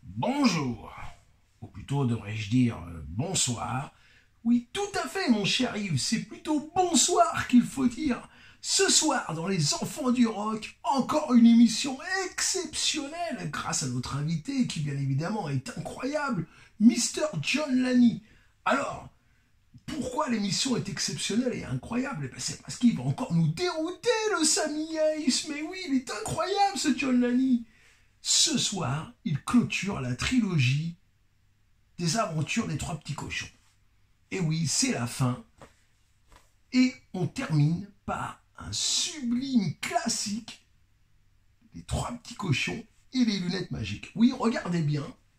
Bonjour, ou plutôt devrais-je dire bonsoir. Oui, tout à fait, mon cher Yves, c'est plutôt bonsoir qu'il faut dire. Ce soir, dans Les Enfants du Rock, encore une émission exceptionnelle grâce à notre invité qui, bien évidemment, est incroyable, Mr. John Lanny. Alors, pourquoi l'émission est exceptionnelle et incroyable? C'est parce qu'il va encore nous dérouter, le Sammy Yates. Mais oui, il est incroyable, ce John Lanny. Ce soir, il clôture la trilogie des aventures des trois petits cochons. Et oui, c'est la fin. Et on termine par un sublime classique, les trois petits cochons et les lunettes magiques. Oui, regardez bien.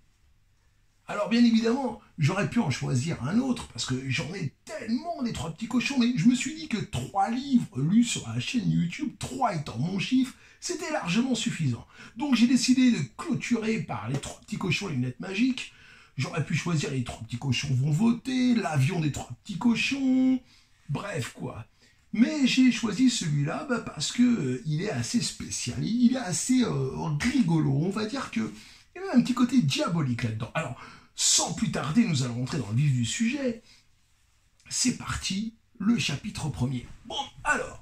Alors bien évidemment, j'aurais pu en choisir un autre, parce que j'en ai tellement des trois petits cochons, mais je me suis dit que 3 livres lus sur la chaîne YouTube, 3 étant mon chiffre, c'était largement suffisant. Donc j'ai décidé de clôturer par les trois petits cochons et les lunettes magiques. J'aurais pu choisir les trois petits cochons vont voter, l'avion des trois petits cochons, bref quoi. Mais j'ai choisi celui-là parce que il est assez spécial, il est assez rigolo, on va dire que il y a même un petit côté diabolique là-dedans. Alors, sans plus tarder, nous allons rentrer dans le vif du sujet. C'est parti, le chapitre premier. Bon, alors,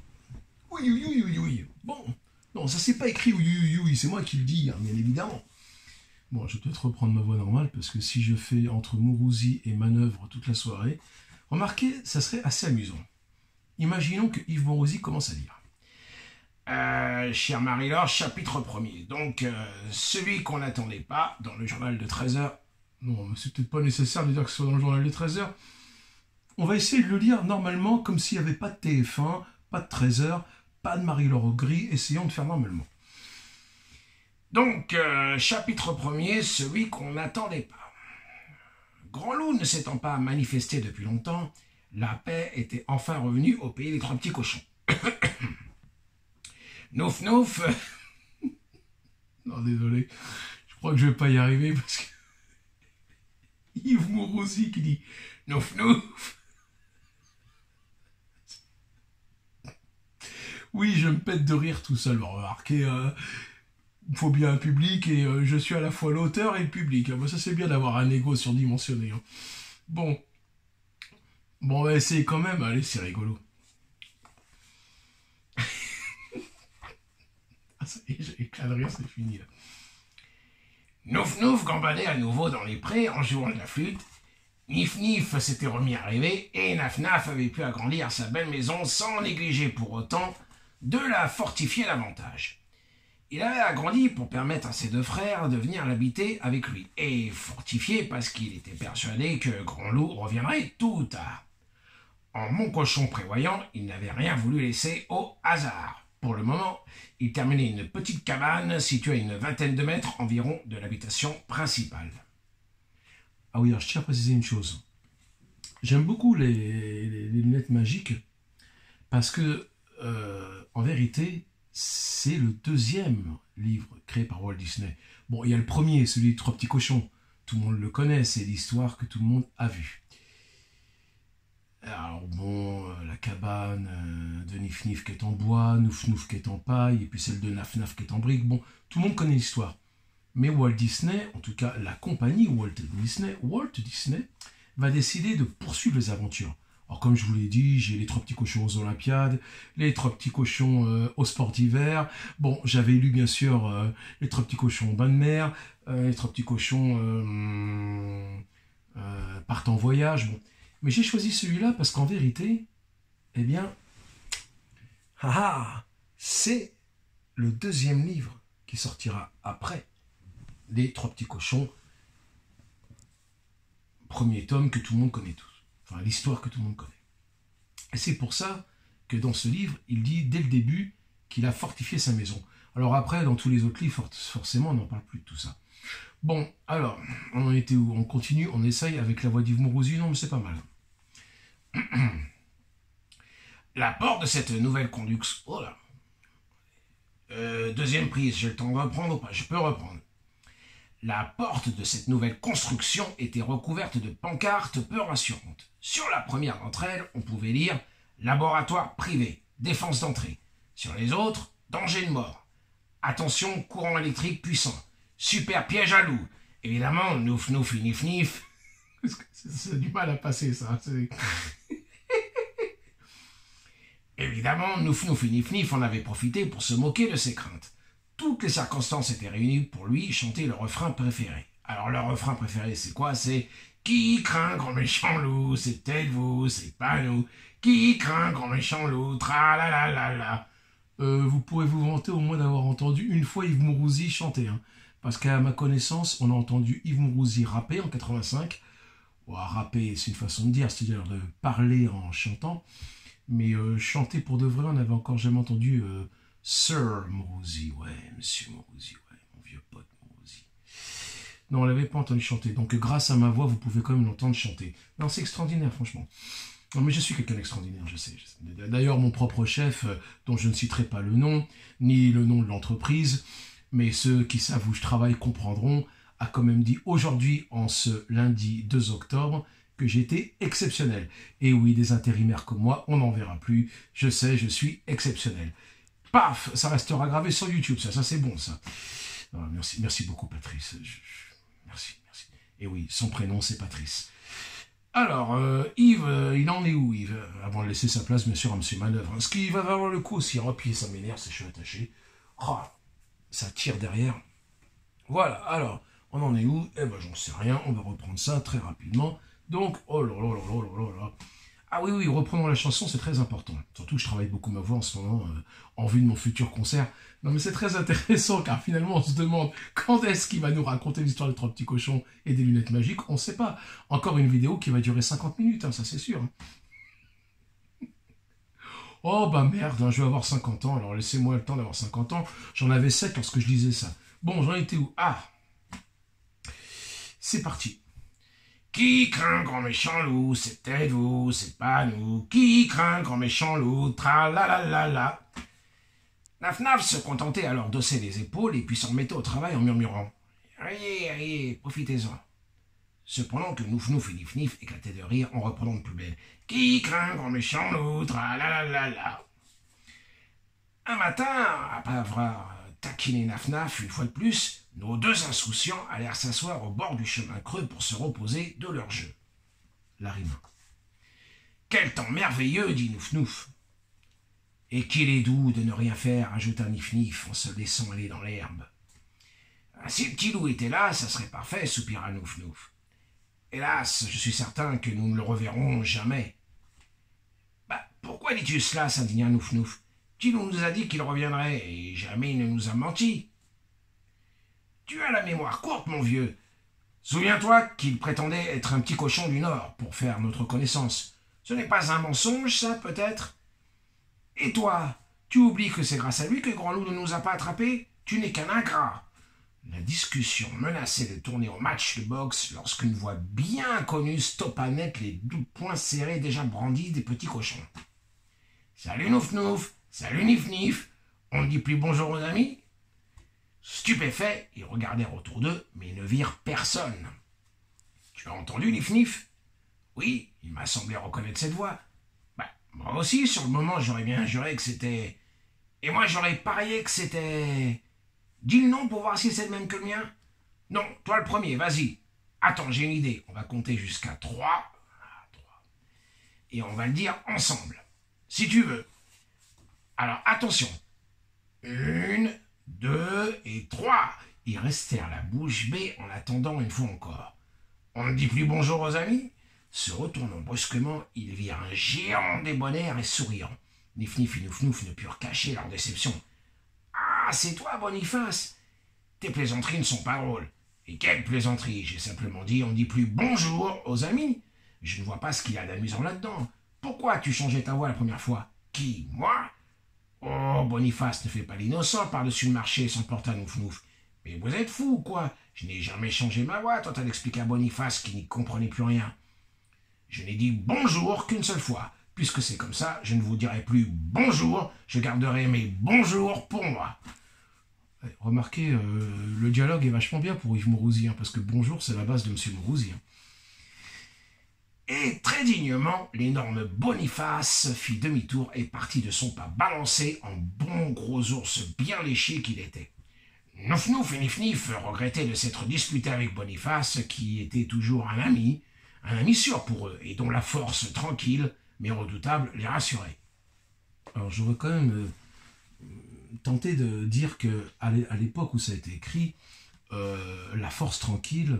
oui. Bon, non, ça c'est pas écrit oui, c'est moi qui le dis, hein, bien évidemment. Bon, je vais peut-être reprendre ma voix normale, parce que si je fais entre Mourouzi et manœuvre toute la soirée, remarquez, ça serait assez amusant. Imaginons que Yves Mourouzi commence à lire. Cher Marie-Laure, chapitre 1er. Donc, celui qu'on n'attendait pas dans le journal de 13h. Non, mais c'est peut-être pas nécessaire de dire que ce soit dans le journal de 13h. On va essayer de le lire normalement, comme s'il n'y avait pas de TF1, pas de 13h, pas de Marie-Laure au gris. Essayons de faire normalement. Donc, chapitre 1er, celui qu'on n'attendait pas. Grand Loup ne s'étant pas manifesté depuis longtemps, la paix était enfin revenue au pays des trois petits cochons. Nouf nouf. Non, désolé. Je crois que je vais pas y arriver parce que Yves Mourouzi qui dit nouf nouf. Oui, je me pète de rire tout seul. Remarquez, il faut bien un public et je suis à la fois l'auteur et le public. Bon, ça c'est bien d'avoir un ego surdimensionné. Hein. Bon, on va essayer quand même. Allez, c'est rigolo. Ça y est, j'ai éclat de rire, c'est fini là. Nouf Nouf gambadait à nouveau dans les prés en jouant de la flûte. Nif Nif s'était remis à rêver et Naf Naf avait pu agrandir sa belle maison sans négliger pour autant de la fortifier davantage. Il avait agrandi pour permettre à ses deux frères de venir l'habiter avec lui et fortifié parce qu'il était persuadé que Grand Loup reviendrait tôt ou tard. En mon cochon prévoyant, il n'avait rien voulu laisser au hasard. Pour le moment, il terminait une petite cabane située à une vingtaine de mètres environ de l'habitation principale. Ah oui, alors je tiens à préciser une chose. J'aime beaucoup les lunettes magiques parce que, en vérité, c'est le deuxième livre créé par Walt Disney. Bon, il y a le premier, celui des trois petits cochons. Tout le monde le connaît, c'est l'histoire que tout le monde a vue. Alors bon, la cabane de Nif Nif qui est en bois, Nouf Nouf qui est en paille, et puis celle de Naf Naf qui est en brique. Bon, tout le monde connaît l'histoire. Mais Walt Disney, en tout cas la compagnie Walt Disney, va décider de poursuivre les aventures. Alors comme je vous l'ai dit, j'ai les trois petits cochons aux Olympiades, les trois petits cochons au sport d'hiver. Bon, j'avais lu bien sûr les trois petits cochons au bain de mer, les trois petits cochons partent en voyage. Bon. Mais j'ai choisi celui-là parce qu'en vérité, eh bien, c'est le deuxième livre qui sortira après les trois petits cochons. Premier tome que tout le monde connaît tous. Enfin, l'histoire que tout le monde connaît. Et c'est pour ça que dans ce livre, il dit dès le début qu'il a fortifié sa maison. Alors après, dans tous les autres livres, forcément, on n'en parle plus de tout ça. Bon, alors, on en était où? On continue, on essaye avec la voix d'Yves Mourouzi. Non, mais c'est pas mal. La porte de cette nouvelle conduction... Oh là. Deuxième prise, j'ai le temps de reprendre ou pas? Je peux reprendre. La porte de cette nouvelle construction était recouverte de pancartes peu rassurantes. Sur la première d'entre elles, on pouvait lire « Laboratoire privé, défense d'entrée ». Sur les autres, « Danger de mort ». Attention, courant électrique puissant. Super piège à loup. Évidemment, nouf nouf et nif nif. C'est du mal à passer ça. Évidemment, nouf nouf et nif nif en avait profité pour se moquer de ses craintes. Toutes les circonstances étaient réunies pour lui chanter le refrain préféré. Alors le refrain préféré c'est quoi? C'est « Qui craint grand méchant loup? C'est peut-être vous, c'est pas nous. Qui craint grand méchant loup? Tra la la la la. » Vous pourrez vous vanter au moins d'avoir entendu une fois Yves Mourouzi chanter. Hein. Parce qu'à ma connaissance, on a entendu Yves Mourouzi rapper en 85. Bon, rapper, c'est une façon de dire, c'est-à-dire de parler en chantant. Mais chanter pour de vrai, on n'avait encore jamais entendu Sir Mourouzi. Ouais, Monsieur Mourouzi, ouais, mon vieux pote Mourouzi. Non, on l'avait pas entendu chanter. Donc grâce à ma voix, vous pouvez quand même l'entendre chanter. Non, c'est extraordinaire, franchement. Non, mais je suis quelqu'un d'extraordinaire, je sais. D'ailleurs, mon propre chef, dont je ne citerai pas le nom, ni le nom de l'entreprise, mais ceux qui savent où je travaille comprendront, a quand même dit aujourd'hui, en ce lundi 2 octobre, que j'étais exceptionnel. Et oui, des intérimaires comme moi, on n'en verra plus. Je sais, je suis exceptionnel. Paf, ça restera gravé sur YouTube, ça c'est bon, ça. Ah, merci beaucoup, Patrice. Merci. Et oui, son prénom, c'est Patrice. Alors, Yves, il en est où, Yves? Avant de laisser sa place, bien sûr, à M. Manœuvre. Est-ce qu'il va avoir le coup aussi? Puis ça m'énerve, ces cheveux attachés. Oh, ça tire derrière. Voilà, alors, on en est où? Eh ben, j'en sais rien, on va reprendre ça très rapidement. Donc, oh là là là là là là. Ah oui, reprenons la chanson, c'est très important. Surtout que je travaille beaucoup ma voix en ce moment, en vue de mon futur concert. Non mais c'est très intéressant, car finalement on se demande quand est-ce qu'il va nous raconter l'histoire des 3 petits cochons et des lunettes magiques, on ne sait pas. Encore une vidéo qui va durer 50 minutes, hein, ça c'est sûr. Oh bah merde, hein, je vais avoir 50 ans, alors laissez-moi le temps d'avoir 50 ans. J'en avais 7 lorsque je disais ça. Bon, j'en étais où? Ah, c'est parti. Qui craint grand méchant loup? C'est peut-être vous, c'est pas nous. Qui craint grand méchant loup? Tra la la la la. Naf Naf se contentait alors d'osser les épaules et puis s'en remettait au travail en murmurant. Allez, profitez-en. Cependant que Nouf Nouf et Nif Nif éclataient de rire en reprenant de plus belle. Qui craint grand méchant loup? Tra la la la la. Un matin, après avoir taquiné Naf Naf une fois de plus, nos 2 insouciants allèrent s'asseoir au bord du chemin creux pour se reposer de leur jeu. La rime. Quel temps merveilleux, dit Nouf Nouf. Et qu'il est doux de ne rien faire, ajouta Nif Nif en se laissant aller dans l'herbe. Si le petit loup était là, ça serait parfait, soupira Nouf Nouf. Hélas, je suis certain que nous ne le reverrons jamais. Bah, pourquoi dis-tu cela, s'indigna Nouf Nouf. Petit loup nous a dit qu'il reviendrait, et jamais il ne nous a menti. Tu as la mémoire courte, mon vieux. Souviens-toi qu'il prétendait être un petit cochon du Nord pour faire notre connaissance. Ce n'est pas un mensonge, ça, peut-être? Et toi, tu oublies que c'est grâce à lui que Grand Loup ne nous a pas attrapés? Tu n'es qu'un ingrat. La discussion menaçait de tourner au match de boxe lorsqu'une voix bien connue stoppa net les 2 poings serrés déjà brandis des petits cochons. « Salut Nouf Nouf, salut Nif Nif, on ne dit plus bonjour aux amis ?» Stupéfaits, ils regardèrent autour d'eux, mais ne virent personne. « Tu as entendu, Nif Nif ?»« Oui, il m'a semblé reconnaître cette voix. »« Bah, moi aussi, sur le moment, j'aurais bien juré que c'était... Et moi, j'aurais parié que c'était... Dis le nom pour voir si c'est le même que le mien. »« Non, toi le premier, vas-y. Attends, j'ai une idée. On va compter jusqu'à 3. Et on va le dire ensemble. Si tu veux. Alors, attention. 1, 2 et 3. Ils restèrent la bouche bée en attendant une fois encore. On ne dit plus bonjour aux amis? Se retournant brusquement, ils virent un géant débonnaire et souriant. Nif Nif et Nouf Nouf ne purent cacher leur déception. « Ah, c'est toi, Boniface! Tes plaisanteries ne sont pas drôles. » « Et quelle plaisanterie! J'ai simplement dit on ne dit plus bonjour aux amis. Je ne vois pas ce qu'il y a d'amusant là-dedans. Pourquoi as-tu changé ta voix la première fois? Qui? Moi? Oh, Boniface, ne fais pas l'innocent par-dessus le marché, s'emporta Nouf Nouf. Mais vous êtes fou, quoi? Je n'ai jamais changé ma voix, tenta d'expliquer à Boniface qui n'y comprenait plus rien. Je n'ai dit bonjour qu'une seule fois. Puisque c'est comme ça, je ne vous dirai plus bonjour, je garderai mes bonjours pour moi. Remarquez, le dialogue est vachement bien pour Yves Mourouzi, hein, parce que bonjour, c'est la base de M. Mourouzi. Hein. Et très dignement, l'énorme Boniface fit demi-tour et partit de son pas balancé en bon gros ours bien léché qu'il était. Nouf Nouf et Nif Nif regrettaient de s'être disputés avec Boniface, qui était toujours un ami sûr pour eux, et dont la force tranquille mais redoutable les rassurait. Alors je veux quand même tenter de dire que à l'époque où ça a été écrit, la force tranquille,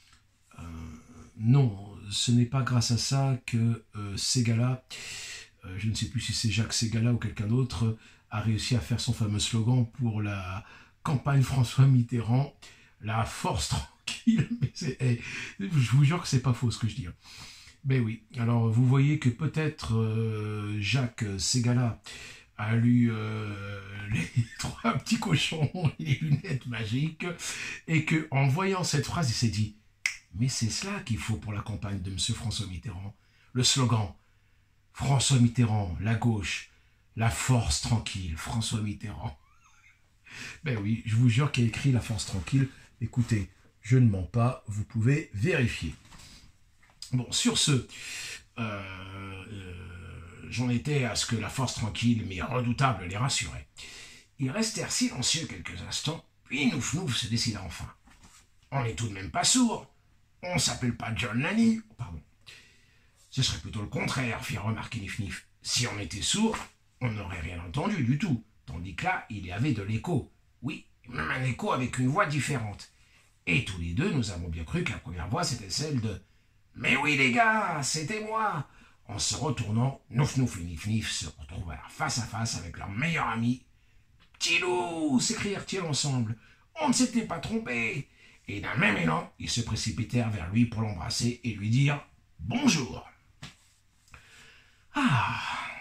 non, ce n'est pas grâce à ça que Ségala, je ne sais plus si c'est Jacques Ségala ou quelqu'un d'autre, a réussi à faire son fameux slogan pour la campagne François Mitterrand, la force tranquille. Mais je vous jure que c'est pas faux ce que je dis. Ben oui, alors vous voyez que peut-être Jacques Ségala a lu les trois petits cochons et les lunettes magiques, et que en voyant cette phrase, il s'est dit « Mais c'est cela qu'il faut pour la campagne de M. François Mitterrand. Le slogan « François Mitterrand, la gauche, la force tranquille, François Mitterrand. » Ben oui, je vous jure qu'il a écrit la force tranquille. Écoutez, je ne mens pas, vous pouvez vérifier. Bon, sur ce, j'en étais à ce que la force tranquille mais redoutable les rassurait. Ils restèrent silencieux quelques instants, puis Nouf Nouf se décida enfin. On n'est tout de même pas sourd. On s'appelle pas John Lanny. Pardon. Ce serait plutôt le contraire, fit remarquer Nif Nif. Si on était sourd, on n'aurait rien entendu du tout. Tandis que là, il y avait de l'écho. Oui, même un écho avec une voix différente. Et tous les deux, nous avons bien cru que la première voix, c'était celle de « Mais oui, les gars, c'était moi !» En se retournant, Nouf Nouf et Nif Nif se retrouvèrent face à face avec leur meilleur ami. « Petit loup !» s'écrièrent-ils ensemble. « On ne s'était pas trompé !» Et d'un même élan, ils se précipitèrent vers lui pour l'embrasser et lui dire « Bonjour !» Ah,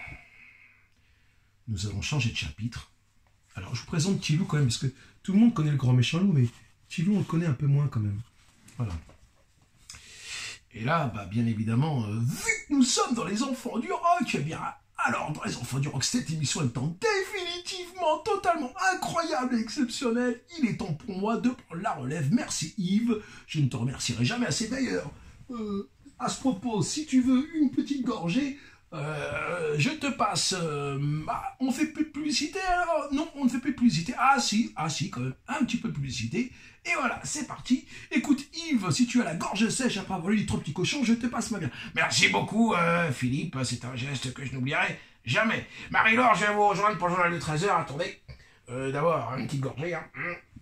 nous allons changer de chapitre. Alors, je vous présente Petit Loup quand même, parce que tout le monde connaît le grand méchant loup, mais Petit Loup, on le connaît un peu moins quand même. Voilà. Et là, bah, bien évidemment, vu que nous sommes dans les enfants du rock, eh bien, alors, dans les enfants du rock, cette émission étant définitivement, totalement incroyable et exceptionnelle, il est temps pour moi de prendre la relève. Merci Yves, je ne te remercierai jamais assez d'ailleurs. À ce propos, si tu veux une petite gorgée, je te passe... on fait plus de publicité alors? Non, on ne fait plus de publicité. Ah si, quand même, un petit peu de publicité. Et voilà, c'est parti. Écoute Yves, si tu as la gorge sèche après avoir lu les trois petits cochons, je te passe ma bière. Merci beaucoup Philippe, c'est un geste que je n'oublierai jamais. Marie-Laure, je vais vous rejoindre pour le journal de 13h. Attendez, d'abord une petite gorgée. Hein.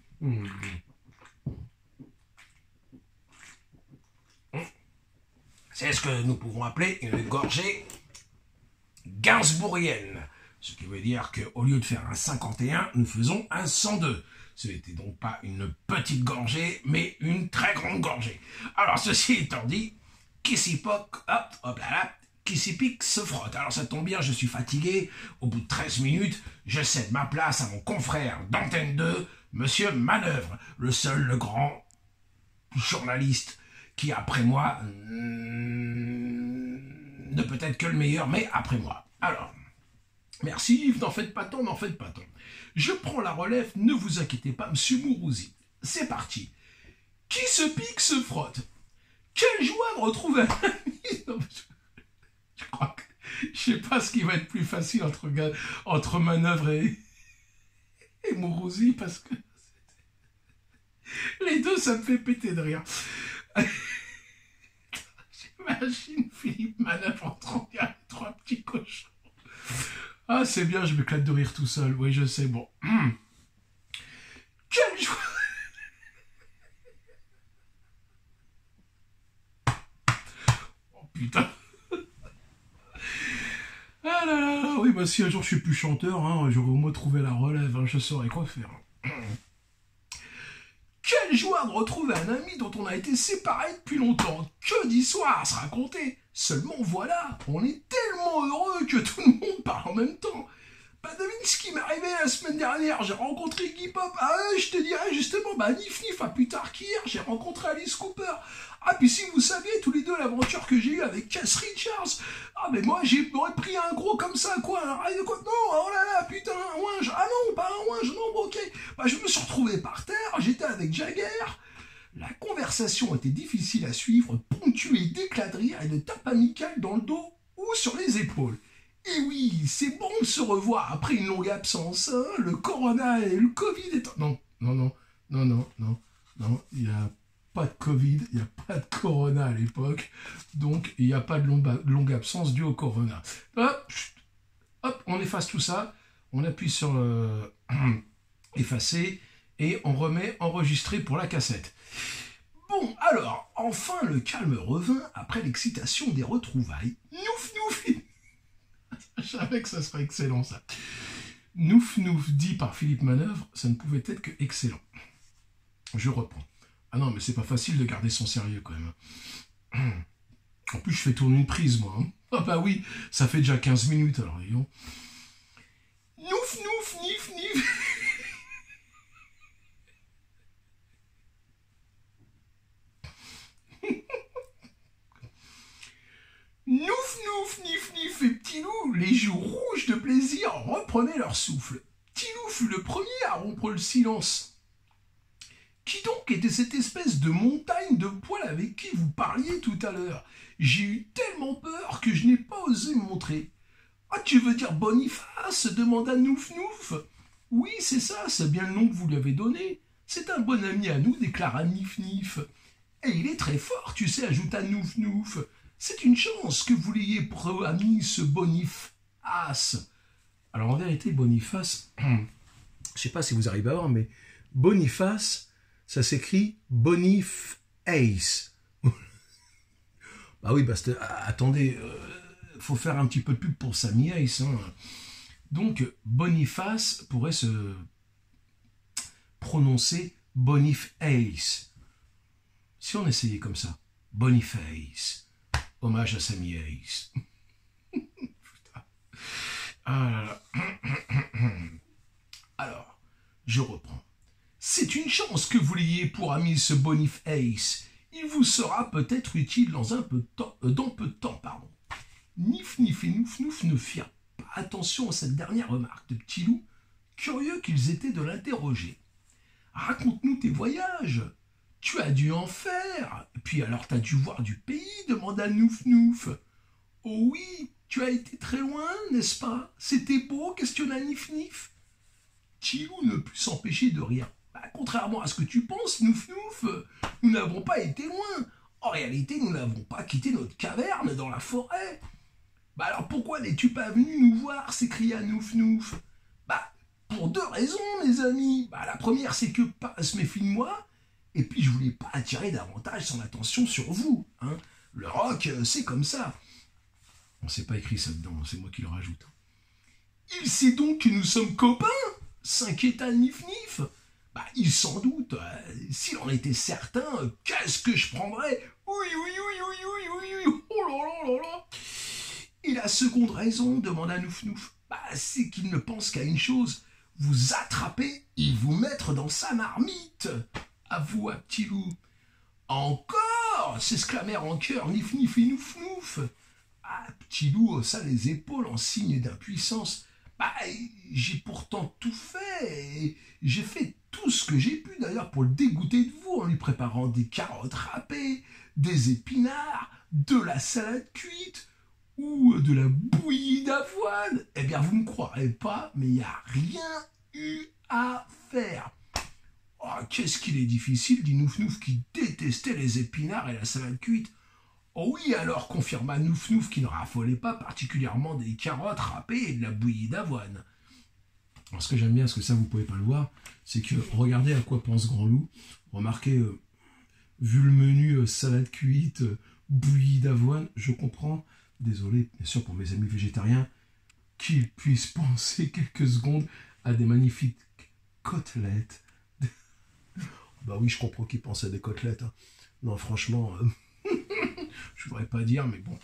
C'est ce que nous pouvons appeler une gorgée gainsbourgienne. Ce qui veut dire qu'au lieu de faire un 51, nous faisons un 102. Ce n'était donc pas une petite gorgée, mais une très grande gorgée. Alors, ceci étant dit, qui s'y pique se frotte. Alors, ça tombe bien, je suis fatigué. Au bout de 13 minutes, je cède ma place à mon confrère d'Antenne 2, Monsieur Manœuvre, le seul, le grand journaliste qui, après moi, ne peut être que le meilleur, mais après moi. Alors, merci Yves, n'en faites pas tant. Je prends la relève, ne vous inquiétez pas, monsieur Mourouzi. C'est parti. Qui se pique se frotte. Quelle joie de retrouver un ami. Je crois que je sais pas ce qui va être plus facile entre Manœuvre et Mourouzi, parce que les deux, ça me fait péter de rire. J'imagine Philippe Manœuvre en train de dire les trois petits cochons. Ah, c'est bien, je m'éclate de rire tout seul. Oui, je sais, bon. Quelle joie. Oh, putain. Ah là là, oui, bah si un jour je suis plus chanteur, hein, j'aurais au moins trouvé la relève, hein, je saurais quoi faire. Quelle joie de retrouver un ami dont on a été séparés depuis longtemps. Que d'histoires à se raconter. Seulement voilà, on est tellement heureux que tout le monde parle en même temps. Bah devine ce qui m'est arrivé la semaine dernière, j'ai rencontré Iggy Pop. Ah ouais, je te dirais justement, bah Nif Nif, plus tard qu'hier, j'ai rencontré Alice Cooper. Ah puis si vous saviez tous les deux l'aventure que j'ai eue avec Cass Richards. Ah mais moi j'aurais pris un gros comme ça, quoi, un rail de quoi. Non, oh là là, putain, un ouinge. Ah non, pas un ouinge, non, bon, ok. Bah je me suis retrouvé par terre, j'étais avec Jagger. La conversation était difficile à suivre, ponctuée d'éclats de rire et de tapes amicales dans le dos ou sur les épaules. Et oui, c'est bon de se revoir après une longue absence, hein, le corona et le Covid étant... Non, Non, non, non, non, il n'y a pas de Covid, il n'y a pas de Corona à l'époque, donc il n'y a pas de longue absence due au Corona. Hop, hop, on efface tout ça, on appuie sur effacer et on remet enregistrer pour la cassette. Bon, alors, enfin le calme revint après l'excitation des retrouvailles. Nouf, nouf. Je savais que ça serait excellent, ça. Nouf, nouf, dit par Philippe Manœuvre, ça ne pouvait être que excellent. Je reprends. Ah non, mais c'est pas facile de garder son sérieux, quand même. En plus, je fais tourner une prise, moi. Hein. Ah bah oui, ça fait déjà 15 minutes, alors, voyons. Nouf, nouf, nif, nif. Nouf, nouf, nif, nif et Petit Loup, les joues rouges de plaisir, reprenaient leur souffle. Petit Loup fut le premier à rompre le silence. Qui donc était cette espèce de montagne de poils avec qui vous parliez tout à l'heure? J'ai eu tellement peur que je n'ai pas osé me montrer. Ah, tu veux dire Boniface? Demanda Nouf Nouf. Oui, c'est ça, c'est bien le nom que vous lui avez donné. C'est un bon ami à nous, déclara Nif Nif. Et il est très fort, tu sais, ajouta Nouf Nouf. C'est une chance que vous l'ayez pour ami, ce Boniface. Alors en vérité, Boniface, je ne sais pas si vous arrivez à voir, mais Boniface, ça s'écrit Boniface. Bah oui, parce que, attendez, faut faire un petit peu de pub pour Sammy Ace. Hein. Donc, Boniface pourrait se prononcer Boniface. Si on essayait comme ça, Boniface, hommage à Sammy Ace. Ah alors, je reprends. C'est une chance que vous l'ayez pour ami ce Boniface. Il vous sera peut-être utile dans peu de temps, pardon. Nif Nif et Nouf Nouf ne firent pas attention à cette dernière remarque de Petit Loup, curieux qu'ils étaient de l'interroger. Raconte-nous tes voyages. Tu as dû en faire. Puis alors t'as dû voir du pays, demanda Nouf Nouf. Oh oui, tu as été très loin, n'est-ce pas? C'était beau, questionna Nif Nif. Petit Loup ne put s'empêcher de rire. Bah, contrairement à ce que tu penses, Nouf Nouf, nous n'avons pas été loin. En réalité, nous n'avons pas quitté notre caverne dans la forêt. Bah alors pourquoi n'es-tu pas venu nous voir? S'écria Nouf Nouf. Bah, pour deux raisons, mes amis. Bah, la première, c'est que Paz se méfie de moi, et puis je voulais pas attirer davantage son attention sur vous. Hein. Le rock, c'est comme ça. On s'est pas écrit ça dedans, c'est moi qui le rajoute. Il sait donc que nous sommes copains, s'inquiéta Nif Nif. Bah, il s'en doute. S'il en était certain, qu'est-ce que je prendrais? Oui, oui, oui, oui, oui, oui, oui, oh là là là là. Et la seconde raison, demanda Nouf Nouf, bah, c'est qu'il ne pense qu'à une chose, vous attraper et vous mettre dans sa marmite. Avoua Petit Loup. Encore, s'exclamèrent en chœur Nif Nif et Nouf Nouf. Ah, Petit Loup haussa les épaules en signe d'impuissance. Bah, j'ai pourtant tout fait. J'ai fait tout ce que j'ai pu d'ailleurs pour le dégoûter de vous en lui préparant des carottes râpées, des épinards, de la salade cuite ou de la bouillie d'avoine. Eh bien, vous ne me croirez pas, mais il n'y a rien eu à faire. Oh, qu'est-ce qu'il est difficile, dit Nouf Nouf qui détestait les épinards et la salade cuite. Oh oui, alors, confirma Nouf Nouf qui ne raffolait pas particulièrement des carottes râpées et de la bouillie d'avoine. Alors, ce que j'aime bien, parce que ça, vous ne pouvez pas le voir, c'est que, regardez à quoi pense Grand Loup. Remarquez, vu le menu salade cuite, bouillie d'avoine, je comprends, désolé, bien sûr, pour mes amis végétariens, qu'ils puissent penser quelques secondes à des magnifiques côtelettes. Bah oui, je comprends qu'ils pensent à des côtelettes. Hein. Non, franchement... je voudrais pas dire, mais bon.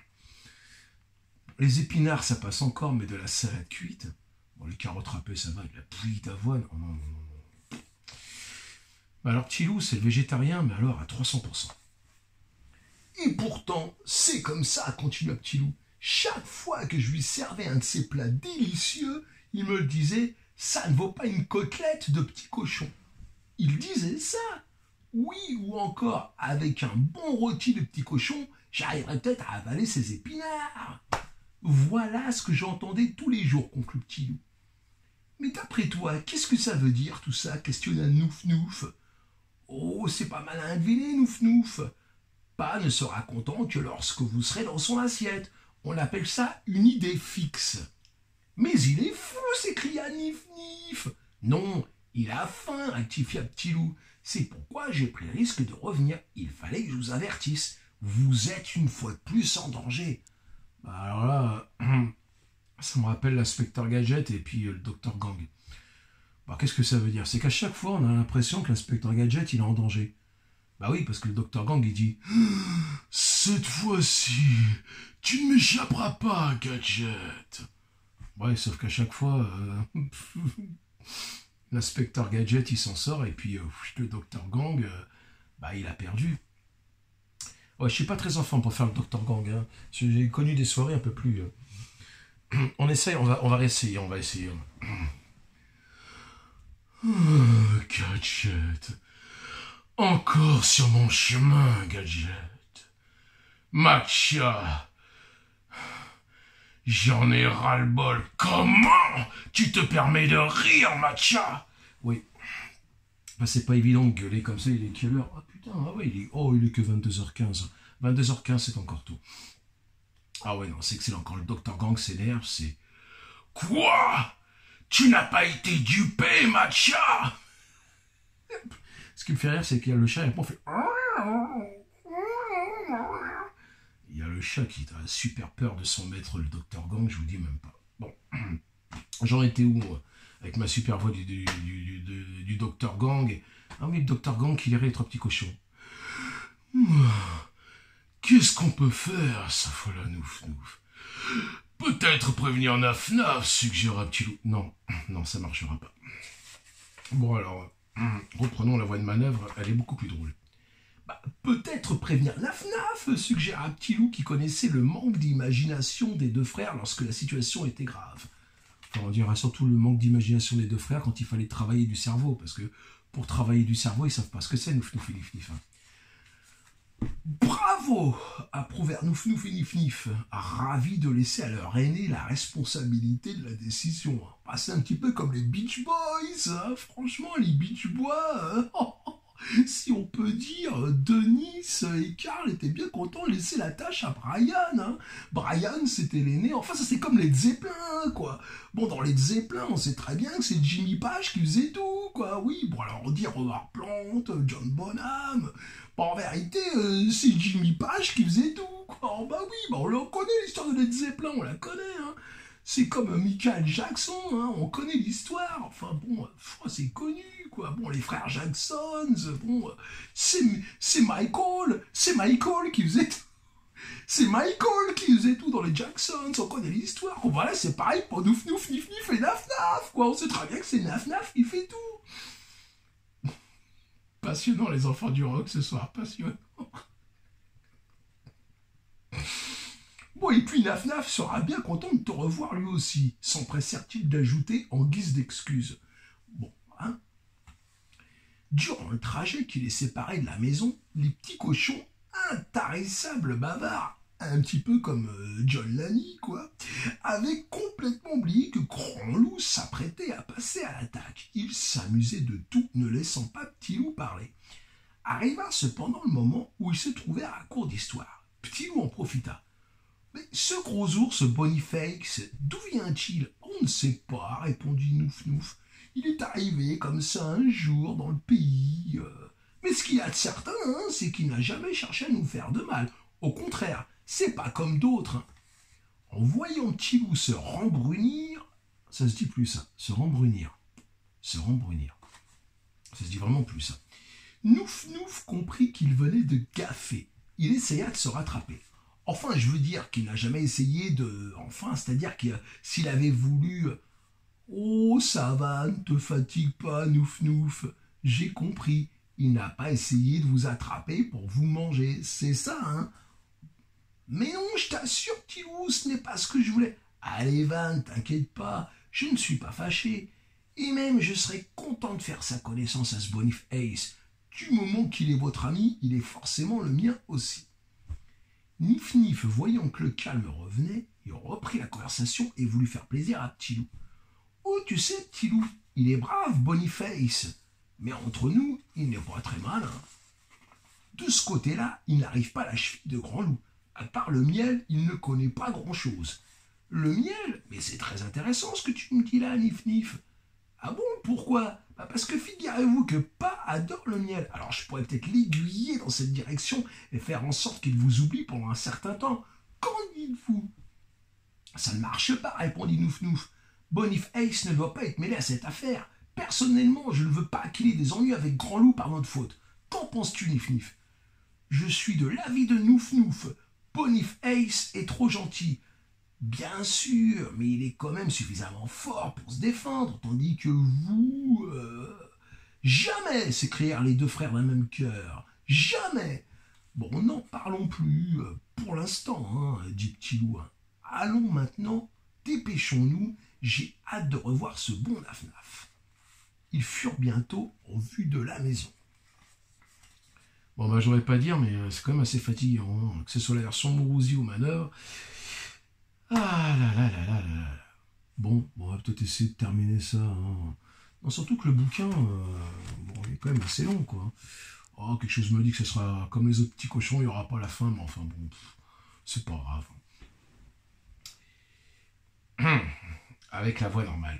Les épinards, ça passe encore, mais de la salade cuite. Bon, les carottes râpées, ça va, de la bouillie d'avoine. Oh non, non, non, non. Bah alors, Petit Loup, c'est le végétarien, mais alors à 300%. Et pourtant, c'est comme ça, continua Petit Loup. Chaque fois que je lui servais un de ces plats délicieux, il me disait « ça ne vaut pas une côtelette de petit cochon ». Il disait ça. Oui, ou encore, avec un bon rôti de petit cochon, j'arriverais peut-être à avaler ses épinards. Voilà ce que j'entendais tous les jours, conclut Petit Loup. Mais d'après toi, qu'est-ce que ça veut dire tout ça, questionna Nouf-Nouf. Oh, c'est pas malin à deviner, Nouf-Nouf. Pa ne sera content que lorsque vous serez dans son assiette. On appelle ça une idée fixe. Mais il est fou, s'écria Nif-Nif. Non, il a faim, rectifia Petit Loup. C'est pourquoi j'ai pris le risque de revenir. Il fallait que je vous avertisse. Vous êtes une fois de plus en danger. Bah alors là, ça me rappelle l'inspecteur Gadget et puis le docteur Gang. Bah, qu'est-ce que ça veut dire? C'est qu'à chaque fois, on a l'impression que l'inspecteur Gadget, il est en danger. Bah oui, parce que le docteur Gang, il dit « Cette fois-ci, tu ne m'échapperas pas, Gadget !» Ouais, sauf qu'à chaque fois, l'inspecteur Gadget, il s'en sort, et puis le docteur Gang, bah, il a perdu. Ouais, je suis pas très enfant pour faire le docteur Gang. Hein. J'ai connu des soirées un peu plus... On essaye, on va réessayer, on va essayer. Gadget. Encore sur mon chemin, Gadget. Matcha. J'en ai ras-le-bol. Comment tu te permets de rire, Matcha? Oui. Bah, c'est pas évident de gueuler comme ça, il est quelle heure? Ah putain, ah ouais, il est que 22h15. 22h15, c'est encore tôt. Ah ouais, non, c'est excellent. Quand le docteur Gang s'énerve, c'est... Quoi? Tu n'as pas été dupé, Matcha? Ce qui me fait rire, c'est qu'il y a le chat, et après on fait... Il y a le chat qui a super peur de son maître, le docteur Gang, je vous dis même pas. Bon, j'en étais où, moi? Avec ma super voix du docteur Gang. Ah oui, le docteur Gang qui lirait les trois petits cochons. Qu'est-ce qu'on peut faire, ça voilà Nouf-Nouf? Peut-être prévenir Naf-Naf, suggéra Petit Loup. Non, non, ça marchera pas. Bon alors, reprenons la voie de manœuvre, elle est beaucoup plus drôle. Bah, peut-être prévenir Naf-Naf, suggéra Petit Loup qui connaissait le manque d'imagination des deux frères lorsque la situation était grave. Enfin, on dira surtout le manque d'imagination des deux frères quand il fallait travailler du cerveau, parce que pour travailler du cerveau, ils savent pas ce que c'est, Nouf-Nouf et Nif-Nif. Bravo! Approuvèrent Nouf-Nouf et Nif-Nif, ravis de laisser à leur aîné la responsabilité de la décision. Bah, c'est un petit peu comme les Beach Boys, hein. Franchement, les Beach Boys, hein. Si on peut dire, Denis et Carl étaient bien contents de laisser la tâche à Brian. Hein. Brian, c'était l'aîné. Enfin, ça c'est comme les Zeppelin, quoi. Bon, dans les Zeppelin, on sait très bien que c'est Jimmy Page qui faisait tout, quoi. Oui, bon, alors on dit Robert Plant, John Bonham. Bon, en vérité, c'est Jimmy Page qui faisait tout, quoi. Oh, bah oui, bah, on connaît l'histoire de Led Zeppelin, on la connaît, hein. C'est comme Michael Jackson, hein, on connaît l'histoire. Enfin bon, c'est connu, quoi. Bon, les frères Jackson, bon, c'est Michael qui faisait tout. C'est Michael qui faisait tout dans les Jacksons, on connaît l'histoire. Bon, voilà, c'est pareil pour Nouf-Nouf, Nif-Nif et Naf-Naf, quoi. On sait très bien que c'est Naf-Naf qui fait tout. Passionnant, les enfants du rock ce soir, passionnant. Bon, et puis Naf-Naf sera bien content de te revoir lui aussi, s'empressèrent-ils d'ajouter en guise d'excuse. Bon, hein. Durant le trajet qui les séparait de la maison, les petits cochons, intarissables bavards, un petit peu comme John Lanny, quoi, avaient complètement oublié que Grand Loup s'apprêtait à passer à l'attaque. Ils s'amusaient de tout, ne laissant pas Petit Loup parler. Arriva cependant le moment où ils se trouvèrent à court d'histoire. Petit Loup en profita. « Mais ce gros ours Boniface, d'où vient-il ?»« On ne sait pas, répondit Nouf-Nouf. Il est arrivé comme ça un jour dans le pays. Mais ce qu'il y a de certain, hein, c'est qu'il n'a jamais cherché à nous faire de mal. Au contraire, c'est pas comme d'autres. » En voyant Petit Loup se rembrunir, ça se dit plus ça, se rembrunir. Se rembrunir. Ça se dit vraiment plus ça. Nouf-Nouf comprit qu'il venait de gaffer. Il essaya de se rattraper. Enfin, je veux dire qu'il n'a jamais essayé de... Enfin, c'est-à-dire que s'il avait voulu... Oh, ça va, ne te fatigue pas, Nouf-Nouf. J'ai compris. Il n'a pas essayé de vous attraper pour vous manger. C'est ça, hein? Mais non, je t'assure, petit loup, ce n'est pas ce que je voulais. Allez, Van, t'inquiète pas. Je ne suis pas fâché. Et même, je serais content de faire sa connaissance à ce Boniface. Du moment qu'il est votre ami, il est forcément le mien aussi. Nif-Nif, voyant que le calme revenait, il reprit la conversation et voulut faire plaisir à Petit Loup. « Oh, tu sais, petit loup, il est brave, Boniface. Mais entre nous, il n'est pas très malin. De ce côté-là, il n'arrive pas à la cheville de Grand Loup. À part le miel, il ne connaît pas grand-chose. Le miel? Mais c'est très intéressant ce que tu me dis là, Nif Nif. Ah bon, pourquoi? Parce que figurez-vous que Pa adore le miel. Alors je pourrais peut-être l'aiguiller dans cette direction et faire en sorte qu'il vous oublie pendant un certain temps. Qu'en dites-vous? Ça ne marche pas, répondit Nouf Nouf. Boniface ne doit pas être mêlé à cette affaire. Personnellement, je ne veux pas qu'il ait des ennuis avec Grand Loup par notre faute. Qu'en penses-tu, Nif Nif? Je suis de l'avis de Nouf Nouf. Boniface est trop gentil. Bien sûr, mais il est quand même suffisamment fort pour se défendre, tandis que vous... Jamais, s'écrièrent les deux frères d'un même cœur. Jamais. Bon, n'en parlons plus pour l'instant, hein, dit Petit Loup. Allons maintenant, dépêchons-nous, j'ai hâte de revoir ce bon Naf-Naf. Ils furent bientôt en vue de la maison. Bon, bah, j'aurais pas à dire, mais c'est quand même assez fatigant, hein, que ce soit la version Mourouzi ou manœuvre. Ah là là là là là. Bon, on va peut-être essayer de terminer ça. Hein. Non, surtout que le bouquin, bon, il est quand même assez long, quoi. Oh, quelque chose me dit que ce sera comme les autres petits cochons, il n'y aura pas la fin, mais enfin bon, c'est pas grave. Avec la voix normale.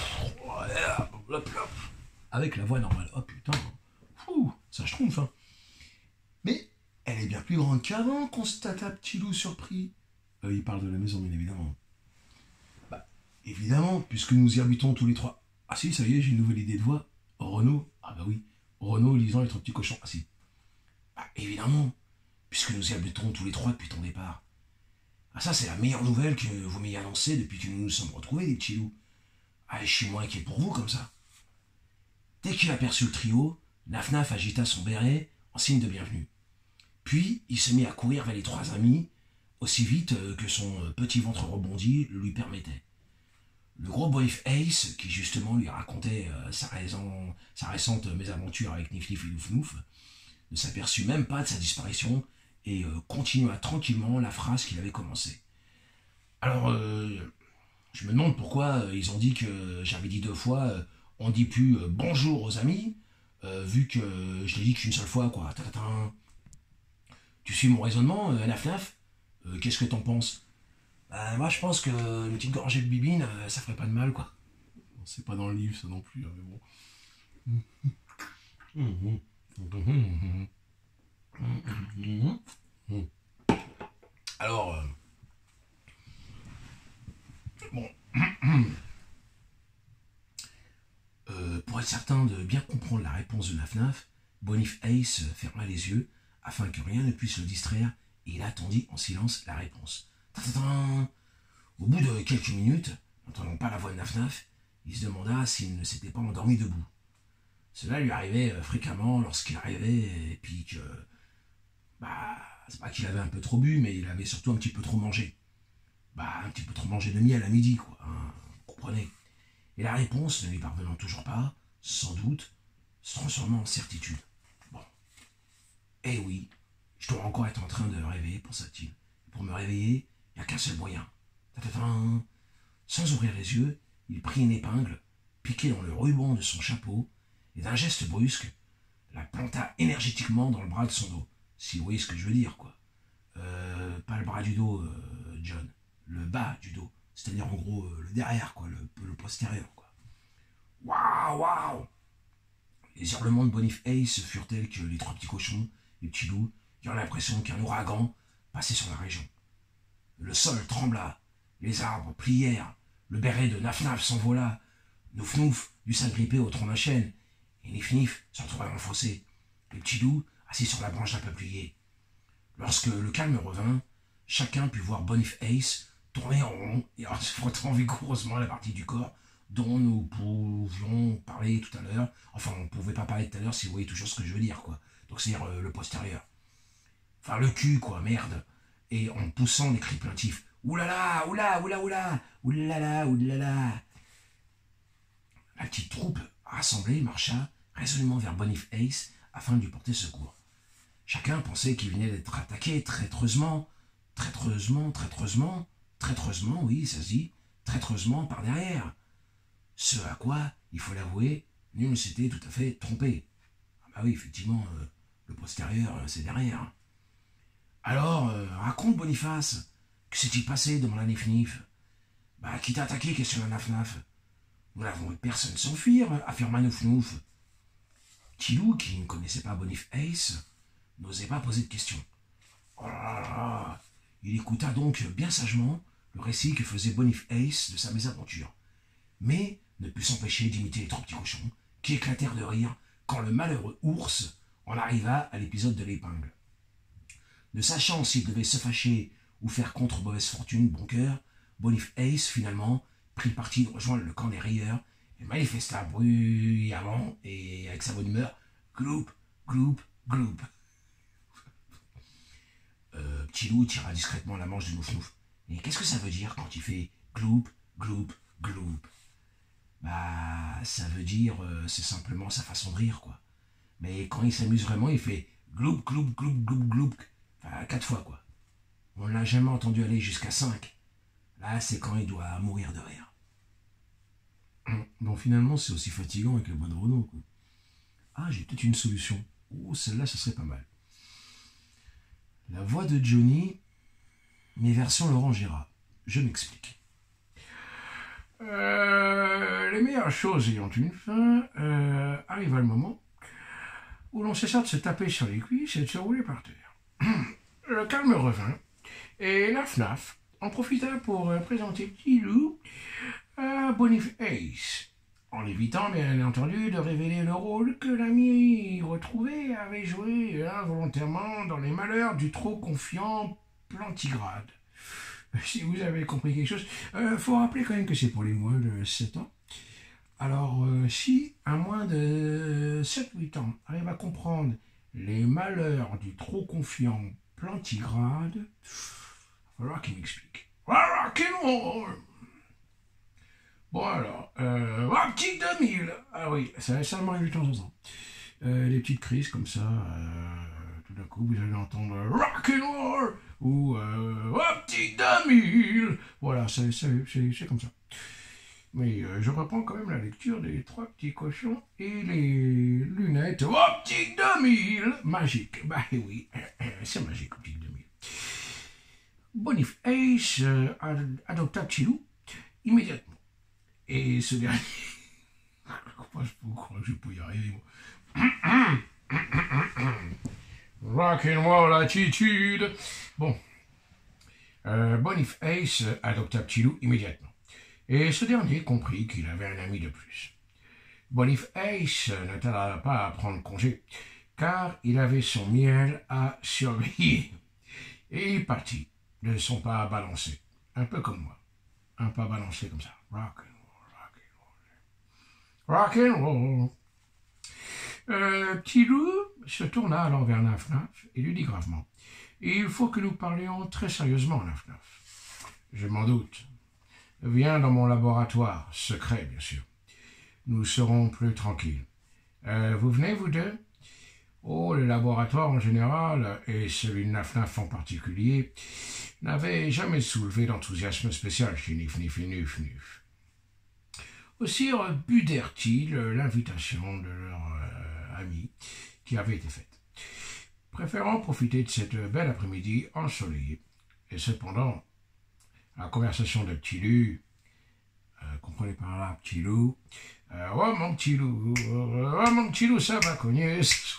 Avec la voix normale. Oh putain. Ça je trompe, hein. Mais elle est bien plus grande qu'avant, constata Petit Loup surpris. Il parle de la maison, bien évidemment. Bah, évidemment, puisque nous y habitons tous les trois. Ah si, ça y est, j'ai une nouvelle idée de voix. Renaud. Ah bah oui. Renaud lisant les trois petits cochons. Ah si. Bah, évidemment, puisque nous y habitons tous les trois depuis ton départ. Ah ça, c'est la meilleure nouvelle que vous m'ayez annoncée depuis que nous nous sommes retrouvés, les petits loups. Ah, je suis moins inquiet pour vous, comme ça. Dès qu'il aperçut le trio, Naf-Naf agita son béret en signe de bienvenue. Puis, il se mit à courir vers les trois amis, aussi vite que son petit ventre rebondi le lui permettait. Le gros Boniface, qui justement lui racontait sa récente mésaventure avec Nif Nif et Nouf Nouf, ne s'aperçut même pas de sa disparition et continua tranquillement la phrase qu'il avait commencée. Alors, je me demande pourquoi ils ont dit que j'avais dit 2 fois on dit plus bonjour aux amis, vu que je l'ai dit qu'une seule fois, quoi. Tu suis mon raisonnement, Naf-Naf? Qu'est-ce que t'en penses? Moi, je pense que une petite gorgée de bibine, ça ferait pas de mal, quoi. C'est pas dans le livre, ça non plus, hein, mais bon. Alors, bon. Pour être certain de bien comprendre la réponse de Naf-Naf, Boniface ferma les yeux afin que rien ne puisse le distraire et il attendit en silence la réponse. Au bout de quelques minutes, n'entendant pas la voix de Naf-Naf, il se demanda s'il ne s'était pas endormi debout. Cela lui arrivait fréquemment lorsqu'il rêvait et puis que... Bah, c'est pas qu'il avait un peu trop bu, mais il avait surtout un petit peu trop mangé. Bah, un petit peu trop mangé de miel à midi, quoi, hein, vous comprenez. Et la réponse ne lui parvenant toujours pas, sans doute, se transformant en certitude. Bon. Eh oui, je dois encore être en train de rêver, pensa-t-il. Pour me réveiller, il n'y a qu'un seul moyen. Sans ouvrir les yeux, il prit une épingle, piquée dans le ruban de son chapeau, et d'un geste brusque, la planta énergétiquement dans le bras de son dos. Si vous voyez ce que je veux dire, quoi. Pas le bras du dos, John. Le bas du dos. C'est-à-dire, en gros, le derrière, quoi. Le postérieur, quoi. Waouh, waouh! Les hurlements de Boniface furent tels que les trois petits cochons, les petits loups, eurent l'impression qu'un ouragan passait sur la région. Le sol trembla, les arbres plièrent, le béret de Naf-Naf s'envola, Nouf Nouf dut s'agripper au tronc d'un chêne, et Nif Nif se retrouva dans le fossé, les petits loups assis sur la branche d'un peuplier. Lorsque le calme revint, chacun put voir Boniface tourner en rond et en se frottant vigoureusement la partie du corps dont nous pouvions parler tout à l'heure. Enfin, on ne pouvait pas parler tout à l'heure si vous voyez toujours ce que je veux dire, quoi. Donc, c'est-à-dire le postérieur. Enfin, le cul, quoi, merde. Et en poussant des cris plaintifs. Oulala, oula, oula, oula, oulala, oulala. La petite troupe rassemblée marcha résolument vers Boniface afin de lui porter secours. Chacun pensait qu'il venait d'être attaqué traîtreusement, oui, ça se dit, traîtreusement par derrière. Ce à quoi, il faut l'avouer, nul ne s'était tout à fait trompé. Ah bah oui, effectivement, le postérieur, c'est derrière. Alors, raconte Boniface, que s'est-il passé devant la Nif-Nif? Bah, qui t'a attaqué, question la Naf-Naf? Nous n'avons vu personne s'enfuir, affirma Nouf-Nouf. Tilou, qui ne connaissait pas Boniface, n'osait pas poser de questions. Oh là là. Il écouta donc bien sagement le récit que faisait Boniface de sa mésaventure, mais ne put s'empêcher d'imiter les 3 petits cochons, qui éclatèrent de rire quand le malheureux ours en arriva à l'épisode de l'épingle. Ne sachant s'il devait se fâcher ou faire contre mauvaise fortune bon cœur, Boniface, finalement, prit le parti de rejoindre le camp des rieurs et manifesta bruyamment et avec sa bonne humeur « Gloup, gloup, gloup ». Petit loup tira discrètement la manche de Nouf-Nouf. « Et qu'est-ce que ça veut dire quand il fait gloup, gloup, gloup ?» Bah, ça veut dire, c'est simplement sa façon de rire, quoi. Mais quand il s'amuse vraiment, il fait gloup, gloup, gloup, gloup, gloup. Enfin, 4 fois, quoi. On ne l'a jamais entendu aller jusqu'à 5. Là, c'est quand il doit mourir de rire. Bon, finalement, c'est aussi fatigant avec le bois de Renault, quoi. Ah, j'ai peut-être une solution. Oh, celle-là, ça serait pas mal. La voix de Johnny, mais version Laurent Gérard. Je m'explique. Les meilleures choses ayant une fin, arriva le moment où l'on cessa de se taper sur les cuisses et de se rouler par terre. Le calme revint, et Naf-Naf en profita pour présenter Petit Loup à Boniface, en l'évitant bien entendu de révéler le rôle que l'ami retrouvé avait joué involontairement dans les malheurs du trop confiant Plantigrade. Si vous avez compris quelque chose, faut rappeler quand même que c'est pour les moins de 7 ans. Alors, si un moins de 7-8 ans arrive à comprendre les malheurs du trop confiant Plantigrade, il va falloir qu'il m'explique. Rock'n'roll! Bon alors, petit 2000! Ah oui, ça m'arrive de temps en temps. Les petites crises comme ça, tout d'un coup vous allez entendre rock'n'roll! Ou petit 2000! Voilà, c'est comme ça. Mais je reprends quand même la lecture des 3 petits cochons et les lunettes. Optique 2000! Magique. Bah oui, c'est magique, Optique 2000. Boniface adopta Petit Loup immédiatement. Et ce dernier... je crois que je peux y arriver, moi. Rock'n'roll attitude. Bon. Boniface adopta Petit Loup immédiatement. Et ce dernier comprit qu'il avait un ami de plus. Boniface ne tarda pas à prendre congé, car il avait son miel à surveiller. Et il partit, de son pas balancé, un peu comme moi. Un pas balancé comme ça. Rock'n'roll. Petit Loup se tourna alors vers Naf-Naf et lui dit gravement « Il faut que nous parlions très sérieusement, Naf-Naf. Je m'en doute. Viens dans mon laboratoire, secret bien sûr. Nous serons plus tranquilles. Vous venez, vous deux? Oh, le laboratoire en général, et celui de Naf-Naf en particulier, n'avait jamais soulevé d'enthousiasme spécial chez Nif-Nif et Nuf-Nuf. Aussi rebudèrent-ils l'invitation de leur ami qui avait été faite, préférant profiter de cette belle après-midi ensoleillée. Et cependant, la conversation de Petit Loup, comprenez par là, Petit Loup, oh mon petit loup, ça va cogner.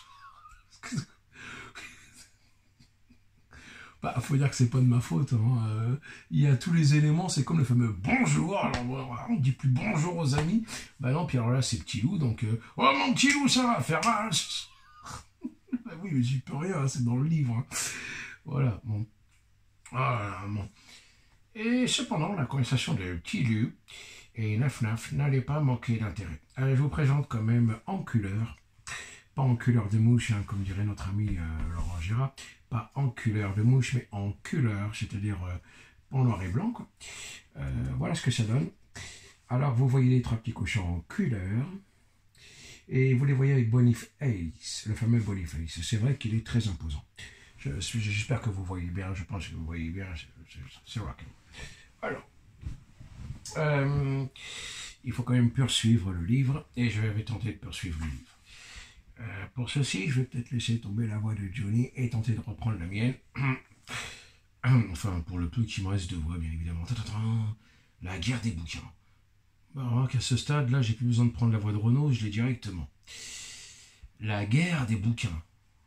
Bah, faut dire que c'est pas de ma faute. Hein. Il y a tous les éléments, c'est comme le fameux bonjour. Alors, on dit plus bonjour aux amis. Bah non, puis alors là, c'est Petit Loup, donc oh mon petit loup, ça va faire mal. Bah oui, mais j'y peux rien, c'est dans le livre. Hein. Voilà, bon. Voilà, bon. Et cependant, la conversation de Petit Loup et Naf-Naf n'allait pas manquer d'intérêt. Je vous présente quand même Enculeur. Pas enculeur de mouche, hein, comme dirait notre ami Laurent Gérard. Pas enculeur de mouche, mais enculeur, c'est-à-dire en noir et blanc. Quoi. Voilà ce que ça donne. Alors, vous voyez les 3 petits cochons enculeurs. Et vous les voyez avec Boniface, le fameux Boniface. C'est vrai qu'il est très imposant. J'espère que vous voyez bien, je pense que vous voyez bien, c'est rock'n'roll. Alors, il faut quand même poursuivre le livre, et je vais tenter de poursuivre le livre. Pour ceci, je vais peut-être laisser tomber la voix de Johnny et tenter de reprendre la mienne. Enfin, pour le peu qu'il me reste de voix, bien évidemment. La guerre des bouquins. Alors qu'à ce stade-là, j'ai plus besoin de prendre la voix de Renaud, je l'ai directement. La guerre des bouquins.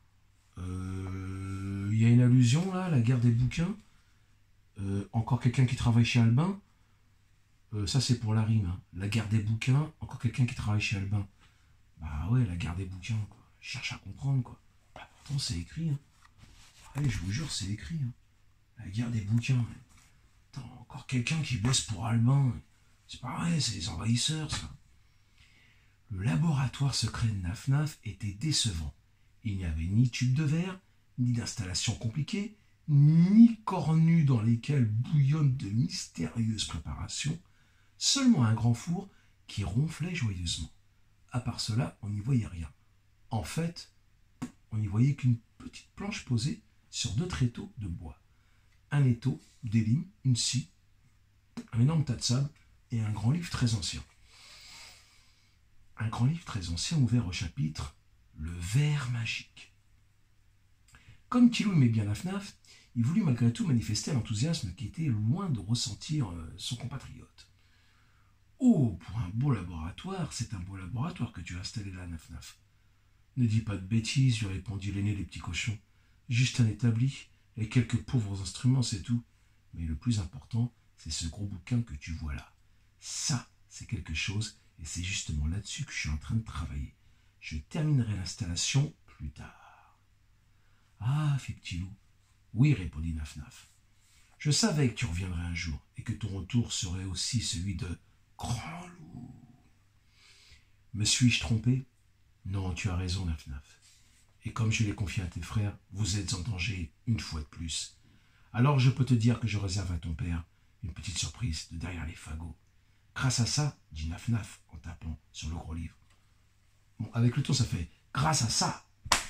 Il y a une allusion là, la guerre des bouquins. Encore quelqu'un qui travaille chez Albin. Ça c'est pour la rime. Hein. La guerre des bouquins, encore quelqu'un qui travaille chez Albin. Bah ouais, la guerre des bouquins, quoi. Je cherche à comprendre, quoi. Bah, pourtant c'est écrit. Hein. Allez, je vous jure, c'est écrit. Hein. La guerre des bouquins. Attends, encore quelqu'un qui bosse pour Albin. C'est pareil, c'est les envahisseurs, ça. Le laboratoire secret de Naf était décevant. Il n'y avait ni tube de verre, ni d'installation compliquée, ni cornues dans lesquelles bouillonnent de mystérieuses préparations, seulement un grand four qui ronflait joyeusement. À part cela, on n'y voyait rien. En fait, on n'y voyait qu'une petite planche posée sur 2 tréteaux de bois. Un étau, des limes, une scie, un énorme tas de sable et un grand livre très ancien. Un grand livre très ancien ouvert au chapitre « Le verre magique ». Comme Kilou aimait bien la FNAF, il voulut malgré tout manifester l'enthousiasme qui était loin de ressentir son compatriote. « Oh, pour un beau laboratoire, c'est un beau laboratoire que tu as installé là, Naf. Ne dis pas de bêtises, lui répondit l'aîné des petits cochons. Juste un établi et quelques pauvres instruments, c'est tout. Mais le plus important, c'est ce gros bouquin que tu vois là. Ça, c'est quelque chose, et c'est justement là-dessus que je suis en train de travailler. Je terminerai l'installation plus tard. » « Ah, fit Petit Loup. »« Oui, répondit Naf. Je savais que tu reviendrais un jour, et que ton retour serait aussi celui de Grand Loup. Me suis-je trompé? Non, tu as raison, Naf. Et comme je l'ai confié à tes frères, vous êtes en danger une fois de plus. Alors je peux te dire que je réserve à ton père une petite surprise de derrière les fagots. Grâce à ça, dit Naf en tapant sur le gros livre. Bon, avec le ton, ça fait grâce à ça.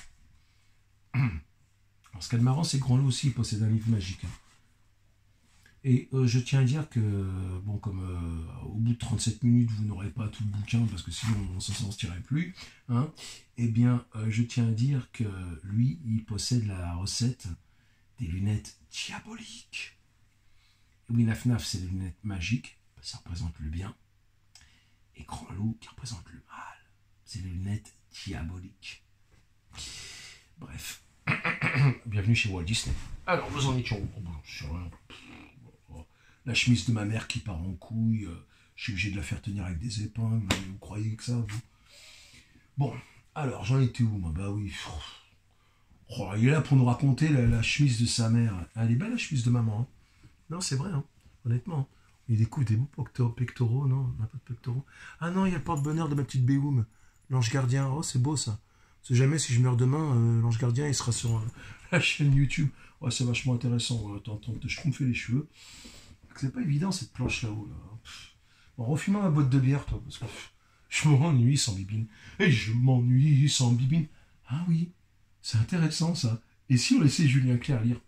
Alors, ce qu'il y a de marrant, c'est que Grand Loup aussi possède un livre magique. Hein. Et je tiens à dire que, bon, comme au bout de 37 minutes, vous n'aurez pas tout le bouquin, parce que sinon on ne s'en sortirait plus, hein, eh bien, je tiens à dire que lui, il possède la recette des lunettes diaboliques. Et oui, Naf, c'est les lunettes magiques, ça représente le bien. Et Grand Loup, qui représente le mal, c'est les lunettes diaboliques. Bref. Bienvenue chez Walt Disney. Alors, vous en étiez sur la chemise de ma mère qui part en couille. Je suis obligé de la faire tenir avec des épingles. Vous croyez que ça, vous? Bon, alors, j'en étais où, moi? Bah oui. Oh, il est là pour nous raconter la chemise de sa mère. Elle est belle, la chemise de maman. Hein. Non, c'est vrai, hein. Honnêtement. Il découvre des beaux pectoraux, non? On n'a pas de pectoraux. Ah non, il y a le porte-bonheur de ma petite Béoum. L'ange gardien. Oh, c'est beau, ça. C'est jamais si je meurs demain, l'ange gardien, il sera sur la chaîne YouTube. Ouais, c'est vachement intéressant. Attends, je trompais les cheveux. C'est pas évident, cette planche là-haut. Là. Bon, refile-moi ma boîte de bière, toi, parce que je m'ennuie sans bibine. Et je m'ennuie sans bibine. Ah oui, c'est intéressant, ça. Et si on laissait Julien Clerc lire?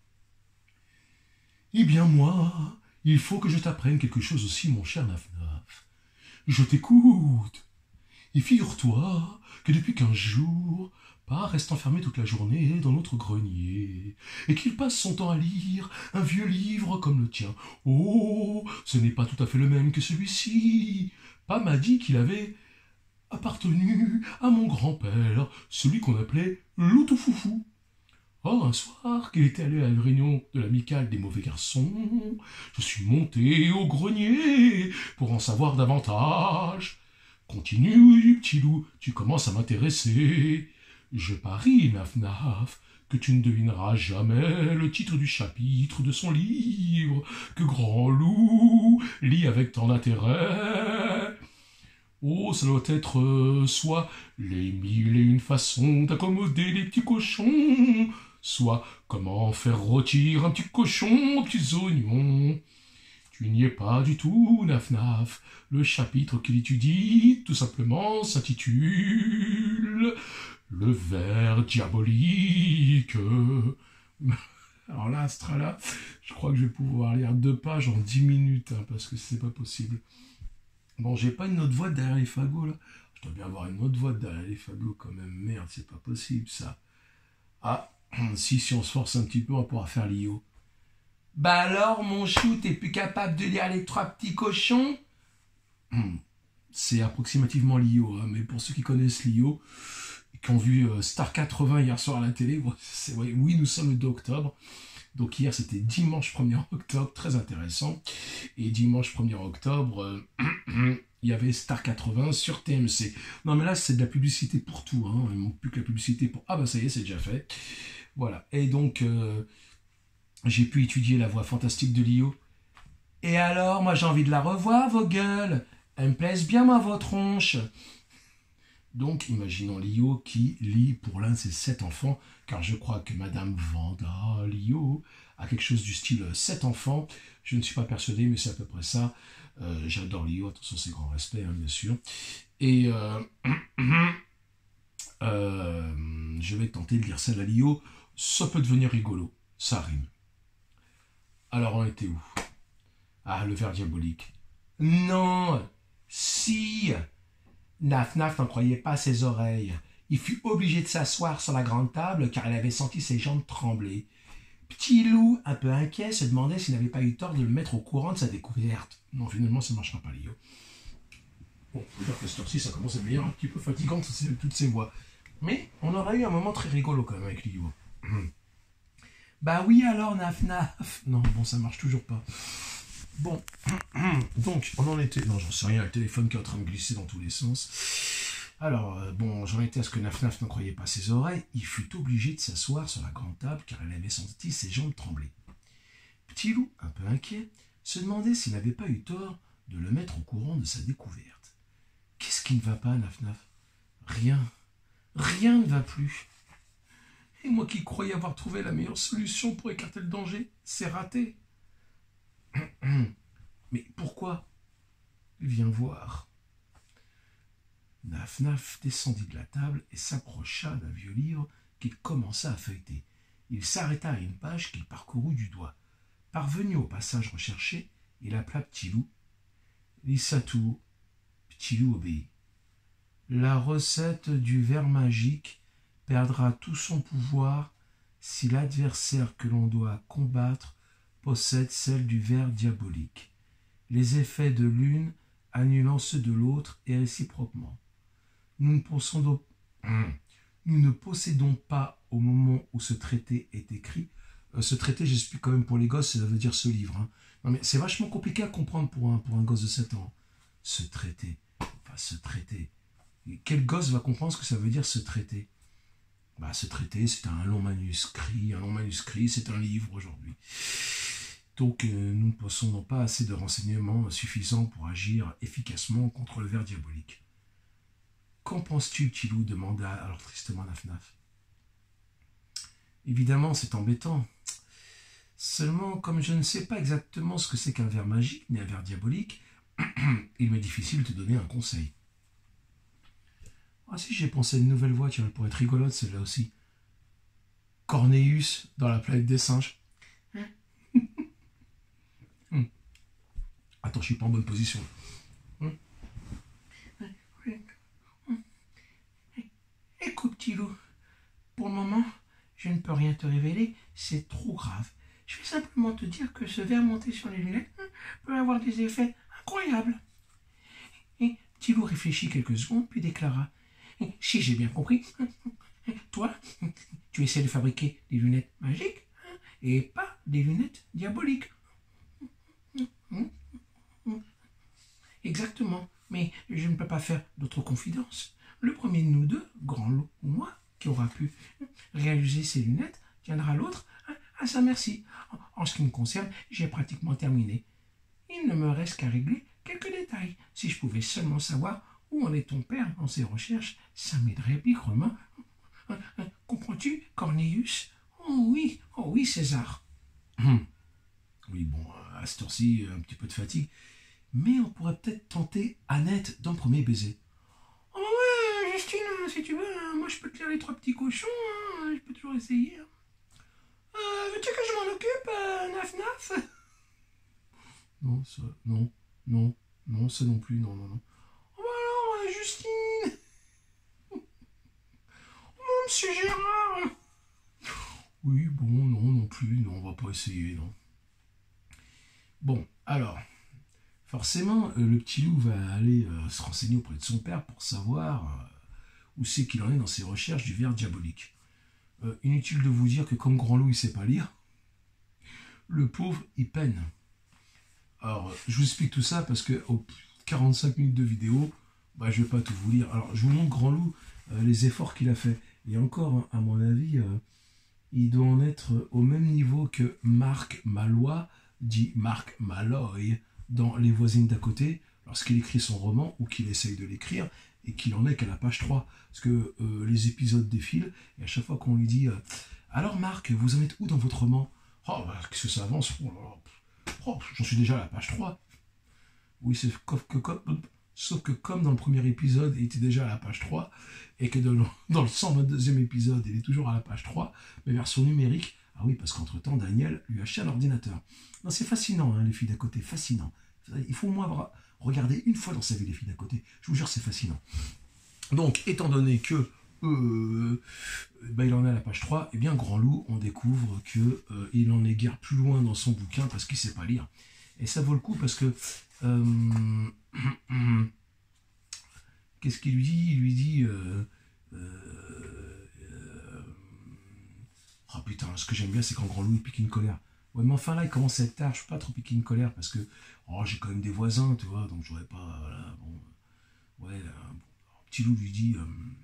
Eh bien, moi, il faut que je t'apprenne quelque chose aussi, mon cher Naf. Je t'écoute. Et figure-toi que depuis 15 jours, Pa reste enfermé toute la journée dans notre grenier, et qu'il passe son temps à lire un vieux livre comme le tien. Oh, ce n'est pas tout à fait le même que celui-ci. Pa m'a dit qu'il avait appartenu à mon grand-père, celui qu'on appelait Loutou-Foufou. Or, un soir qu'il était allé à une réunion de l'amicale des mauvais garçons, je suis monté au grenier pour en savoir davantage. Continue, petit loup, tu commences à m'intéresser. Je parie, Naf, que tu ne devineras jamais le titre du chapitre de son livre, que Grand Loup lit avec tant d'intérêt. Oh, ça doit être soit les 1001 façons d'accommoder les petits cochons, soit comment faire rôtir un petit cochon aux petits oignons. Tu n'y es pas du tout, Naf. Le chapitre qu'il étudie, tout simplement, s'intitule « Le verre diabolique ». Alors là, Astrala, je crois que je vais pouvoir lire 2 pages en 10 minutes, hein, parce que c'est pas possible. Bon, j'ai pas une autre voix derrière les fagots, là. Je dois bien avoir une autre voix derrière les fagots, quand même. Merde, c'est pas possible, ça. Ah, si on se force un petit peu, on va pouvoir faire l'IO. Bah alors, mon chou, t'es plus capable de lire les trois petits cochons? C'est approximativement l'IO, hein, mais pour ceux qui connaissent l'IO, qui ont vu Star 80 hier soir à la télé, oui, nous sommes le 2 octobre. Donc hier, c'était dimanche 1er octobre, très intéressant. Et dimanche 1er octobre, il y avait Star 80 sur TMC. Non, mais là, c'est de la publicité pour tout. Hein. Il ne manque plus que la publicité pour... Ah bah ça y est, c'est déjà fait. Voilà. Et donc, j'ai pu étudier la voix fantastique de Lio. Et alors, moi, j'ai envie de la revoir, vos gueules. Elle me plaise bien, moi, vos tronches. Donc, imaginons Lio qui lit pour l'un de ses 7 enfants, car je crois que Madame Vanda Lio a quelque chose du style 7 enfants. Je ne suis pas persuadé, mais c'est à peu près ça. J'adore Lio, attention, c'est grand respect, hein, bien sûr. Et je vais tenter de lire celle à Lio. Ça peut devenir rigolo, ça rime. Alors, on était où? Ah, le ver diabolique. Non, si... Naf Naf n'en croyait pas ses oreilles. Il fut obligé de s'asseoir sur la grande table car elle avait senti ses jambes trembler. Petit Loup, un peu inquiet, se demandait s'il n'avait pas eu tort de le mettre au courant de sa découverte. Non, finalement, ça ne marchera pas, Lio. Bon, on peut dire que cette heure-ci, ça commence à devenir un petit peu fatigant, toutes ces voix. Mais on aura eu un moment très rigolo quand même avec Lio. Bah oui alors, Naf Naf. Non, bon, ça marche toujours pas. Bon, donc, on en était... Non, j'en sais rien, le téléphone qui est en train de glisser dans tous les sens. Alors, bon, j'en étais à ce que Naf Naf n'en croyait pas ses oreilles. Il fut obligé de s'asseoir sur la grande table car elle avait senti ses jambes trembler. Petit Loup, un peu inquiet, se demandait s'il n'avait pas eu tort de le mettre au courant de sa découverte. Qu'est-ce qui ne va pas, Naf Naf? Rien. Rien ne va plus. Et moi qui croyais avoir trouvé la meilleure solution pour écarter le danger, c'est raté. Mais pourquoi? Viens voir. Naf Naf descendit de la table et s'approcha d'un vieux livre qu'il commença à feuilleter. Il s'arrêta à une page qu'il parcourut du doigt. Parvenu au passage recherché, il appela Petit Loup. Lis ça tout haut. Petit Loup obéit. La recette du ver magique perdra tout son pouvoir si l'adversaire que l'on doit combattre possède celle du ver diabolique. Les effets de l'une annulant ceux de l'autre et réciproquement. Nous ne possédons pas au moment où ce traité est écrit. Ce traité, j'explique quand même pour les gosses, ça veut dire ce livre. Hein. Non mais c'est vachement compliqué à comprendre pour un gosse de 7 ans. Ce traité. Enfin, ce traité. Et quel gosse va comprendre ce que ça veut dire ce traité? Bah, ce traité, c'est un long manuscrit. Un long manuscrit, c'est un livre aujourd'hui. Donc, nous ne possédons pas assez de renseignements suffisants pour agir efficacement contre le ver diabolique. Qu'en penses-tu, Petit Loup demanda alors tristement Naf Naf. Évidemment, c'est embêtant. Seulement, comme je ne sais pas exactement ce que c'est qu'un ver magique, ni un ver diabolique, il m'est difficile de te donner un conseil. Ah si, j'ai pensé à une nouvelle voix, tiens, elle pourrait être rigolote celle-là aussi. Cornéus dans la planète des singes. Attends, je suis pas en bonne position. Écoute, Petit Loup, pour le moment, je ne peux rien te révéler, c'est trop grave. Je vais simplement te dire que ce ver monté sur les lunettes peut avoir des effets incroyables. Et Petit Loup réfléchit quelques secondes, puis déclara: si j'ai bien compris, toi, tu essaies de fabriquer des lunettes magiques et pas des lunettes diaboliques. Exactement, mais je ne peux pas faire d'autres confidences. Le premier de nous deux, Grand Loup ou moi, qui aura pu réaliser ces lunettes, tiendra l'autre à sa merci. En ce qui me concerne, j'ai pratiquement terminé. Il ne me reste qu'à régler quelques détails. Si je pouvais seulement savoir où en est ton père dans ses recherches, ça m'aiderait bigrement. Comprends-tu, Cornélius? Oh oui, César. Oui, bon, à cette heure-ci, un petit peu de fatigue. Mais on pourrait peut-être tenter Annette d'un premier baiser. Oh ouais, Justine, si tu veux, moi je peux te lire les trois petits cochons, je peux toujours essayer. Veux-tu que je m'en occupe, Naf Naf? Non, ça, non. Non, ça non plus, non, non, non. Oh bah alors, Justine, monsieur Gérard. Oui, bon, non, non plus, non, on va pas essayer, non. Bon, alors, forcément, le petit loup va aller se renseigner auprès de son père pour savoir où c'est qu'il en est dans ses recherches du ver diabolique. Inutile de vous dire que comme Grand Loup il sait pas lire, le pauvre il peine. Alors je vous explique tout ça parce que aux 45 minutes de vidéo, bah, je vais pas tout vous lire. Alors je vous montre Grand Loup les efforts qu'il a fait. Et encore, hein, à mon avis, il doit en être au même niveau que Marc Maloy, dit Marc Maloy, dans Les voisines d'à côté, lorsqu'il écrit son roman ou qu'il essaye de l'écrire, et qu'il en est qu'à la page 3. Parce que les épisodes défilent, et à chaque fois qu'on lui dit alors Marc, vous en êtes où dans votre roman? Oh, bah, qu'est-ce que ça avance? Oh, j'en suis déjà à la page 3. Oui, sauf que comme dans le premier épisode, il était déjà à la page 3, et que dans le 122e épisode, il est toujours à la page 3, mais version numérique. Ah oui, parce qu'entre-temps, Daniel lui a acheté un ordinateur. Non, c'est fascinant, hein, les filles d'à côté, fascinant. Il faut au moins regarder une fois dans sa vie les filles d'à côté. Je vous jure, c'est fascinant. Donc, étant donné que il en est à la page 3, eh bien, Grand Loup, on découvre qu'il en est guère plus loin dans son bouquin parce qu'il ne sait pas lire. Et ça vaut le coup parce que... qu'est-ce qu'il lui dit? Il lui dit... oh putain, ce que j'aime bien, c'est quand Grand Loup il pique une colère. Ouais, mais enfin là, il commence à être tard, je peux pas trop piquer une colère parce que j'ai quand même des voisins, tu vois, donc j'aurais pas. Voilà, bon. Ouais, là, bon. Petit Loup lui dit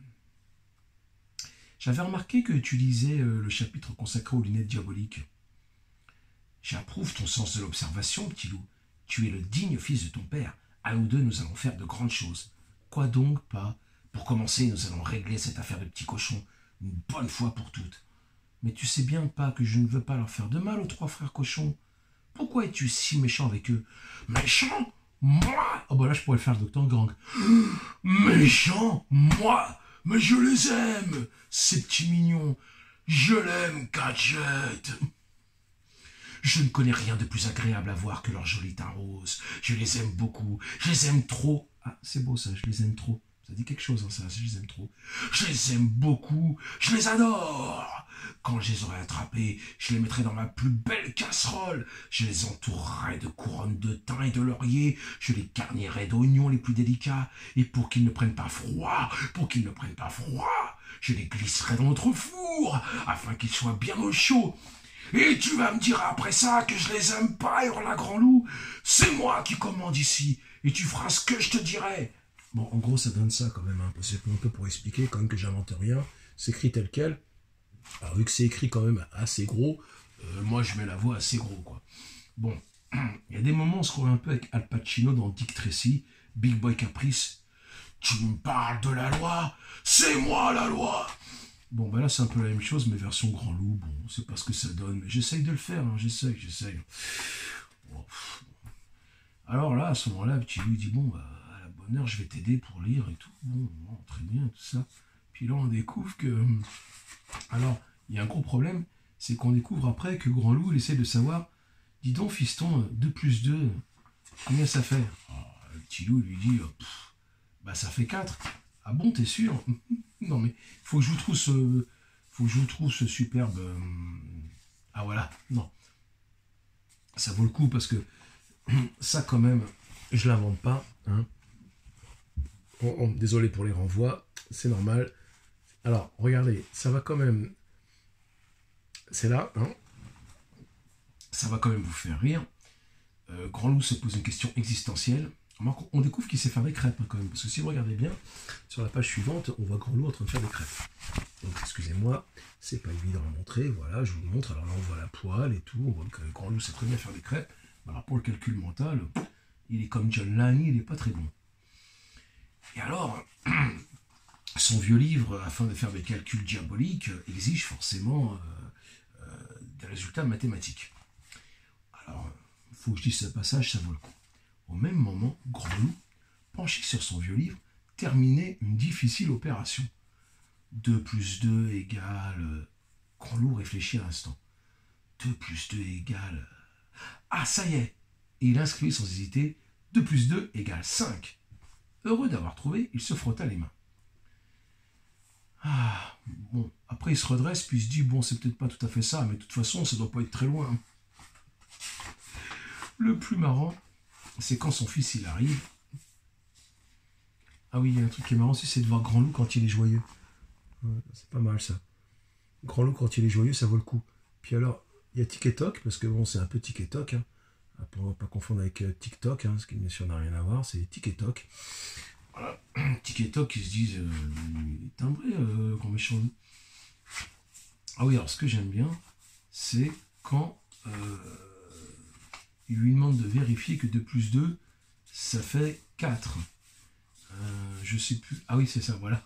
j'avais remarqué que tu lisais le chapitre consacré aux lunettes diaboliques. J'approuve ton sens de l'observation, petit loup. Tu es le digne fils de ton père. À nous deux, nous allons faire de grandes choses. Quoi donc pas? Pour commencer, nous allons régler cette affaire de petit cochon, une bonne fois pour toutes. Mais tu sais bien, pas, que je ne veux pas leur faire de mal aux trois frères cochons. Pourquoi es-tu si méchant avec eux? Méchant? Moi? Oh bah là, je pourrais faire le docteur Gang. Méchant? Moi? Mais je les aime, ces petits mignons. Je l'aime, Gadget. Je ne connais rien de plus agréable à voir que leur joli teint rose. Je les aime beaucoup. Je les aime trop. Ah, c'est beau ça, je les aime trop. Ça dit quelque chose, hein, ça, je les aime trop. Je les aime beaucoup. Je les adore. Quand je les aurai attrapés, je les mettrai dans ma plus belle casserole. Je les entourerai de couronnes de thym et de laurier. Je les garnirai d'oignons les plus délicats. Et pour qu'ils ne prennent pas froid, je les glisserai dans notre four, afin qu'ils soient bien au chaud. Et tu vas me dire après ça que je les aime pas, hurla Grand Loup. C'est moi qui commande ici, et tu feras ce que je te dirai. Bon, en gros, ça donne ça quand même, hein. C'est un peu pour expliquer quand même que j'invente rien. C'est écrit tel quel. Alors, vu que c'est écrit quand même assez gros, moi, je mets la voix assez gros, quoi. Bon, il y a des moments où on se croit un peu avec Al Pacino dans Dick Tracy, Big Boy Caprice. Tu me parles de la loi? C'est moi la loi! Bon, ben là, c'est un peu la même chose, mais version Grand Loup. Bon, c'est pas ce que ça donne, mais j'essaye de le faire, hein, j'essaye. Bon. Alors là, à ce moment-là, petit Loup dit, bon, bah, à la bonne heure, je vais t'aider pour lire et tout. Bon, très bien, tout ça. Puis là, on découvre que... Alors, il y a un gros problème, c'est qu'on découvre après que Grand Loup, il essaie de savoir, dis donc, fiston, 2 plus 2, combien ça fait? Le petit Loup lui dit, bah, ça fait 4. Ah bon, t'es sûr? Non, mais faut que je vous trouve ce superbe... Ah voilà, non. Ça vaut le coup parce que ça quand même, je l'invente pas. Hein. Désolé pour les renvois, c'est normal. Alors, regardez, ça va quand même... C'est là, hein. Ça va quand même vous faire rire. Grand Loup se pose une question existentielle. On découvre qu'il sait faire des crêpes, hein, quand même. Parce que si vous regardez bien, sur la page suivante, on voit Grand Loup en train de faire des crêpes. Donc, excusez-moi, c'est pas évident à montrer. Voilà, je vous le montre. Alors là, on voit la poêle et tout. On voit que Grand Loup sait très bien faire des crêpes. Alors, pour le calcul mental, il est comme John Lanny, il n'est pas très bon. Et alors, son vieux livre, afin de faire des calculs diaboliques, exige forcément des résultats mathématiques. Alors, il faut que je dise ce passage, ça vaut le coup. Au même moment, Grand Loup, penché sur son vieux livre, terminait une difficile opération. 2 plus 2 égale... Grand Loup réfléchit un instant. 2 plus 2 égale... Ah, ça y est! Et il inscrivit sans hésiter 2 plus 2 égale 5. Heureux d'avoir trouvé, il se frotta les mains. Ah, bon, après il se redresse, puis il se dit, bon, c'est peut-être pas tout à fait ça, mais de toute façon, ça doit pas être très loin. Le plus marrant, c'est quand son fils, il arrive. Ah oui, il y a un truc qui est marrant aussi, c'est de voir Grand Loup quand il est joyeux. Ouais, c'est pas mal, ça. Grand Loup, quand il est joyeux, ça vaut le coup. Puis alors, il y a Tic et Toc, parce que bon, c'est un peu Tic et Toc, hein, pour ne pas confondre avec TikTok, hein, ce qui bien sûr n'a rien à voir, c'est Tic et Toc. Voilà, Tic et Toc, ils se disent, timbré, grand méchant loup. Ah oui, alors ce que j'aime bien, c'est quand il lui demande de vérifier que 2 plus 2, ça fait 4. Je sais plus. Ah oui, c'est ça, voilà.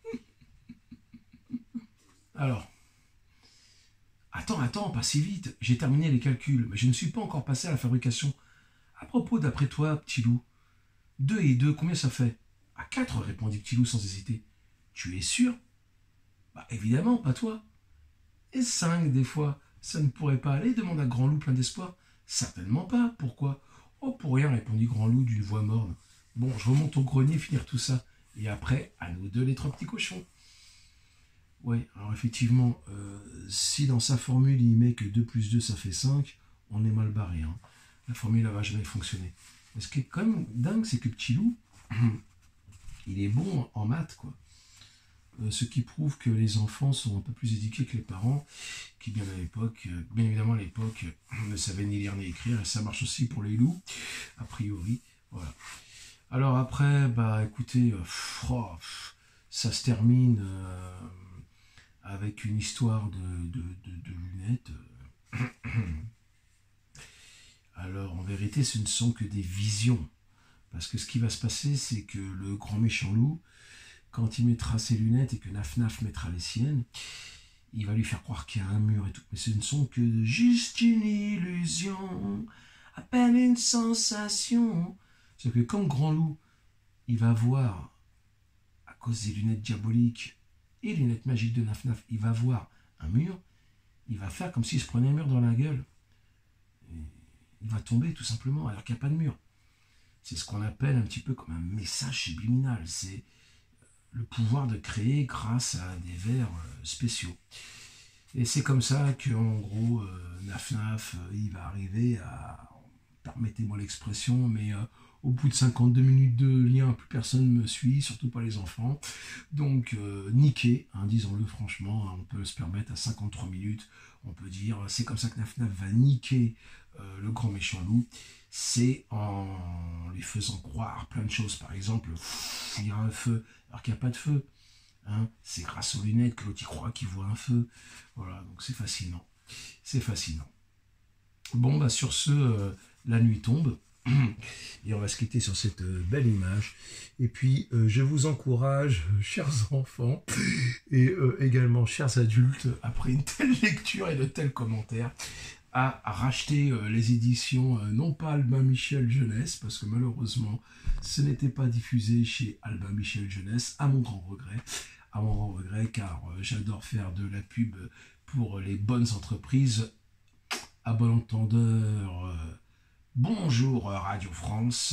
Alors, attends, pas si vite. J'ai terminé les calculs, mais je ne suis pas encore passé à la fabrication. À propos, d'après toi, petit loup, 2 et 2, combien ça fait? À 4, répondit petit loup sans hésiter. Tu es sûr? Bah évidemment, pas toi. Et 5, des fois, ça ne pourrait pas aller, demanda Grand Loup plein d'espoir. Certainement pas, pourquoi? Oh, pour rien, répondit Grand Loup d'une voix morne. Bon, je remonte au grenier finir tout ça. Et après, à nous deux les 3 petits cochons. Oui, alors effectivement, si dans sa formule il met que 2 plus 2 ça fait 5, on est mal barré. Hein. La formule elle va jamais fonctionner. Mais ce qui est quand même dingue, c'est que Petit Loup, il est bon en maths, quoi. Ce qui prouve que les enfants sont un peu plus éduqués que les parents, qui bien évidemment à l'époque, ne savaient ni lire ni écrire, et ça marche aussi pour les loups, a priori. Voilà. Alors après, bah écoutez, ça se termine avec une histoire de lunettes. Alors en vérité, ce ne sont que des visions. Parce que ce qui va se passer, c'est que le grand méchant loup, quand il mettra ses lunettes et que Naf Naf mettra les siennes, il va lui faire croire qu'il y a un mur et tout. Mais ce ne sont que juste une illusion, à peine une sensation. C'est que quand Grand Loup, il va voir, à cause des lunettes diaboliques et les lunettes magiques de Naf Naf, il va voir un mur, il va faire comme s'il se prenait un mur dans la gueule. Et il va tomber tout simplement alors qu'il n'y a pas de mur. C'est ce qu'on appelle un petit peu comme un message subliminal. C'est le pouvoir de créer grâce à des vers spéciaux. Et c'est comme ça qu'en gros, Naf Naf, il va arriver à, permettez-moi l'expression, mais au bout de 52 minutes de lien, plus personne ne me suit, surtout pas les enfants. Donc, niqué, hein, disons-le franchement, hein, on peut se permettre à 53 minutes, on peut dire, c'est comme ça que Naf Naf va niquer le grand méchant loup. C'est en lui faisant croire plein de choses. Par exemple, il y a un feu, alors qu'il n'y a pas de feu. Hein, c'est grâce aux lunettes que l'autre y croit qu'il voit un feu. Voilà, donc c'est fascinant. C'est fascinant. Bon, bah sur ce, la nuit tombe. Et on va se quitter sur cette belle image. Et puis, je vous encourage, chers enfants, et également chers adultes, après une telle lecture et de tels commentaires, à racheter les éditions, non pas Albin Michel Jeunesse, parce que malheureusement, ce n'était pas diffusé chez Albin Michel Jeunesse, à mon grand regret, car j'adore faire de la pub pour les bonnes entreprises. À bon entendeur, bonjour Radio France,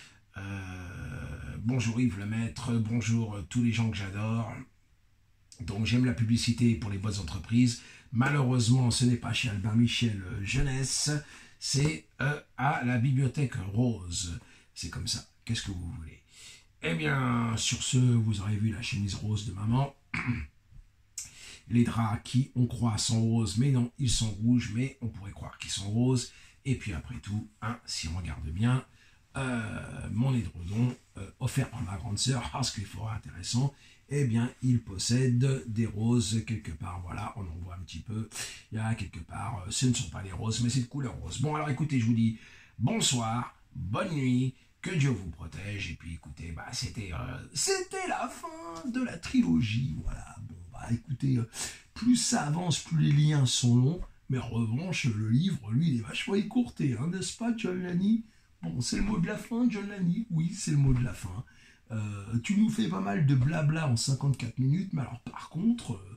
bonjour Yves Lemaître, bonjour tous les gens que j'adore. Donc j'aime la publicité pour les bonnes entreprises. Malheureusement, ce n'est pas chez Albin Michel Jeunesse, c'est à la Bibliothèque Rose. C'est comme ça. Qu'est-ce que vous voulez? Eh bien, sur ce, vous aurez vu la chemise rose de maman. Les draps qui, on croit, sont roses, mais non, ils sont rouges, mais on pourrait croire qu'ils sont roses. Et puis après tout, hein, si on regarde bien, mon édredon, offert par ma grande sœur, parce qu'il faut intéressant, eh bien, il possède des roses quelque part. Voilà, on en voit un petit peu. Il y a quelque part, ce ne sont pas des roses, mais c'est de couleur rose. Bon, alors écoutez, je vous dis bonsoir, bonne nuit, que Dieu vous protège. Et puis écoutez, bah, c'était la fin de la trilogie. Voilà, bon, bah écoutez, plus ça avance, plus les liens sont longs. Mais en revanche, le livre, lui, il est vachement écourté, hein, n'est-ce pas, John Lanny? Bon, c'est le mot de la fin, John Lanny? Oui, c'est le mot de la fin. Tu nous fais pas mal de blabla en 54 minutes, mais alors par contre,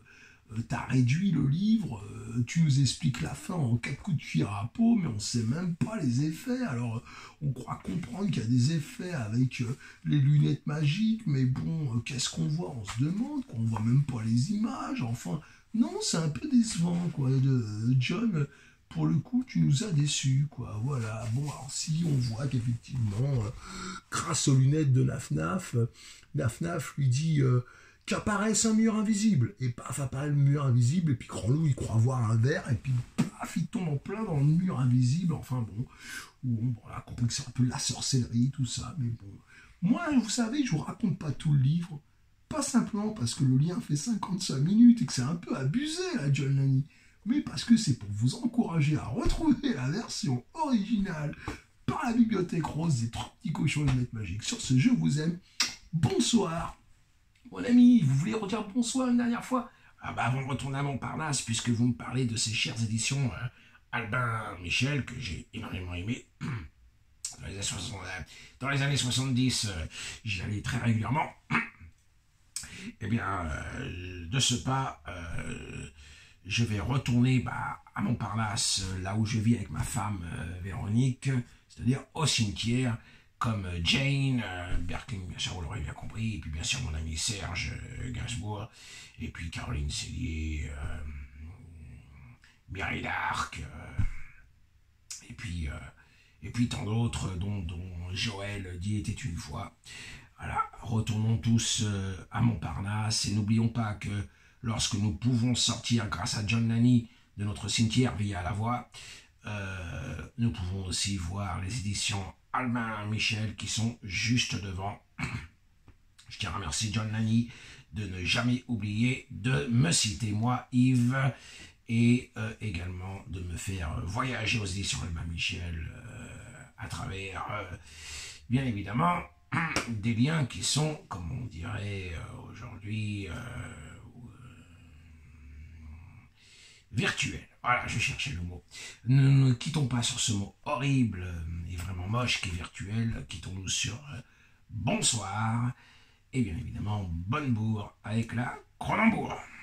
t'as réduit le livre, tu nous expliques la fin en 4 coups de cuir à peau, mais on sait même pas les effets. Alors, on croit comprendre qu'il y a des effets avec les lunettes magiques, mais bon, qu'est-ce qu'on voit? On se demande, quoi. On voit même pas les images. Enfin, non, c'est un peu décevant, quoi. John, pour le coup, tu nous as déçus, quoi. Voilà. Bon, alors si on voit qu'effectivement, grâce aux lunettes de Naf-Naf, Naf-Naf lui dit qu'apparaisse un mur invisible. Et paf, apparaît le mur invisible, et puis Grandloup, il croit voir un verre, et puis paf, il tombe en plein dans le mur invisible. Enfin bon, on a compris que c'est un peu la sorcellerie, tout ça, mais bon. Moi, vous savez, je vous raconte pas tout le livre, pas simplement parce que le lien fait 55 minutes et que c'est un peu abusé, la John Lanny, mais parce que c'est pour vous encourager à retrouver la version originale par la Bibliothèque Rose des 3 petits cochons de lunettes magiques. Sur ce, je vous aime. Bonsoir. Mon ami, vous voulez redire bonsoir une dernière fois? Ah bah avant de retourner à Montparnasse, puisque vous me parlez de ces chères éditions Albin Michel, que j'ai énormément aimé. Dans les années 70, j'y allais très régulièrement. Eh bien, de ce pas, je vais retourner à Montparnasse, là où je vis avec ma femme Véronique, c'est-à-dire au cimetière, comme Jane, Berkling, bien sûr, vous l'aurez bien compris, et puis bien sûr mon ami Serge Gainsbourg, et puis Caroline Cellier, Mireille d'Arc, et puis tant d'autres, dont Joël dit était une fois. Voilà, retournons tous à Montparnasse, et n'oublions pas que lorsque nous pouvons sortir grâce à John Lanny de notre cimetière via la voie, nous pouvons aussi voir les éditions Albin Michel qui sont juste devant. Je tiens à remercier John Lanny de ne jamais oublier de me citer moi, Yves, et également de me faire voyager aux éditions Albin Michel à travers, bien évidemment, des liens qui sont, comme on dirait aujourd'hui, virtuels. Voilà, je cherchais le mot. Ne quittons pas sur ce mot horrible et vraiment moche qui est virtuel. Quittons-nous sur bonsoir et bien évidemment bonne bourre avec la Cronenbourg.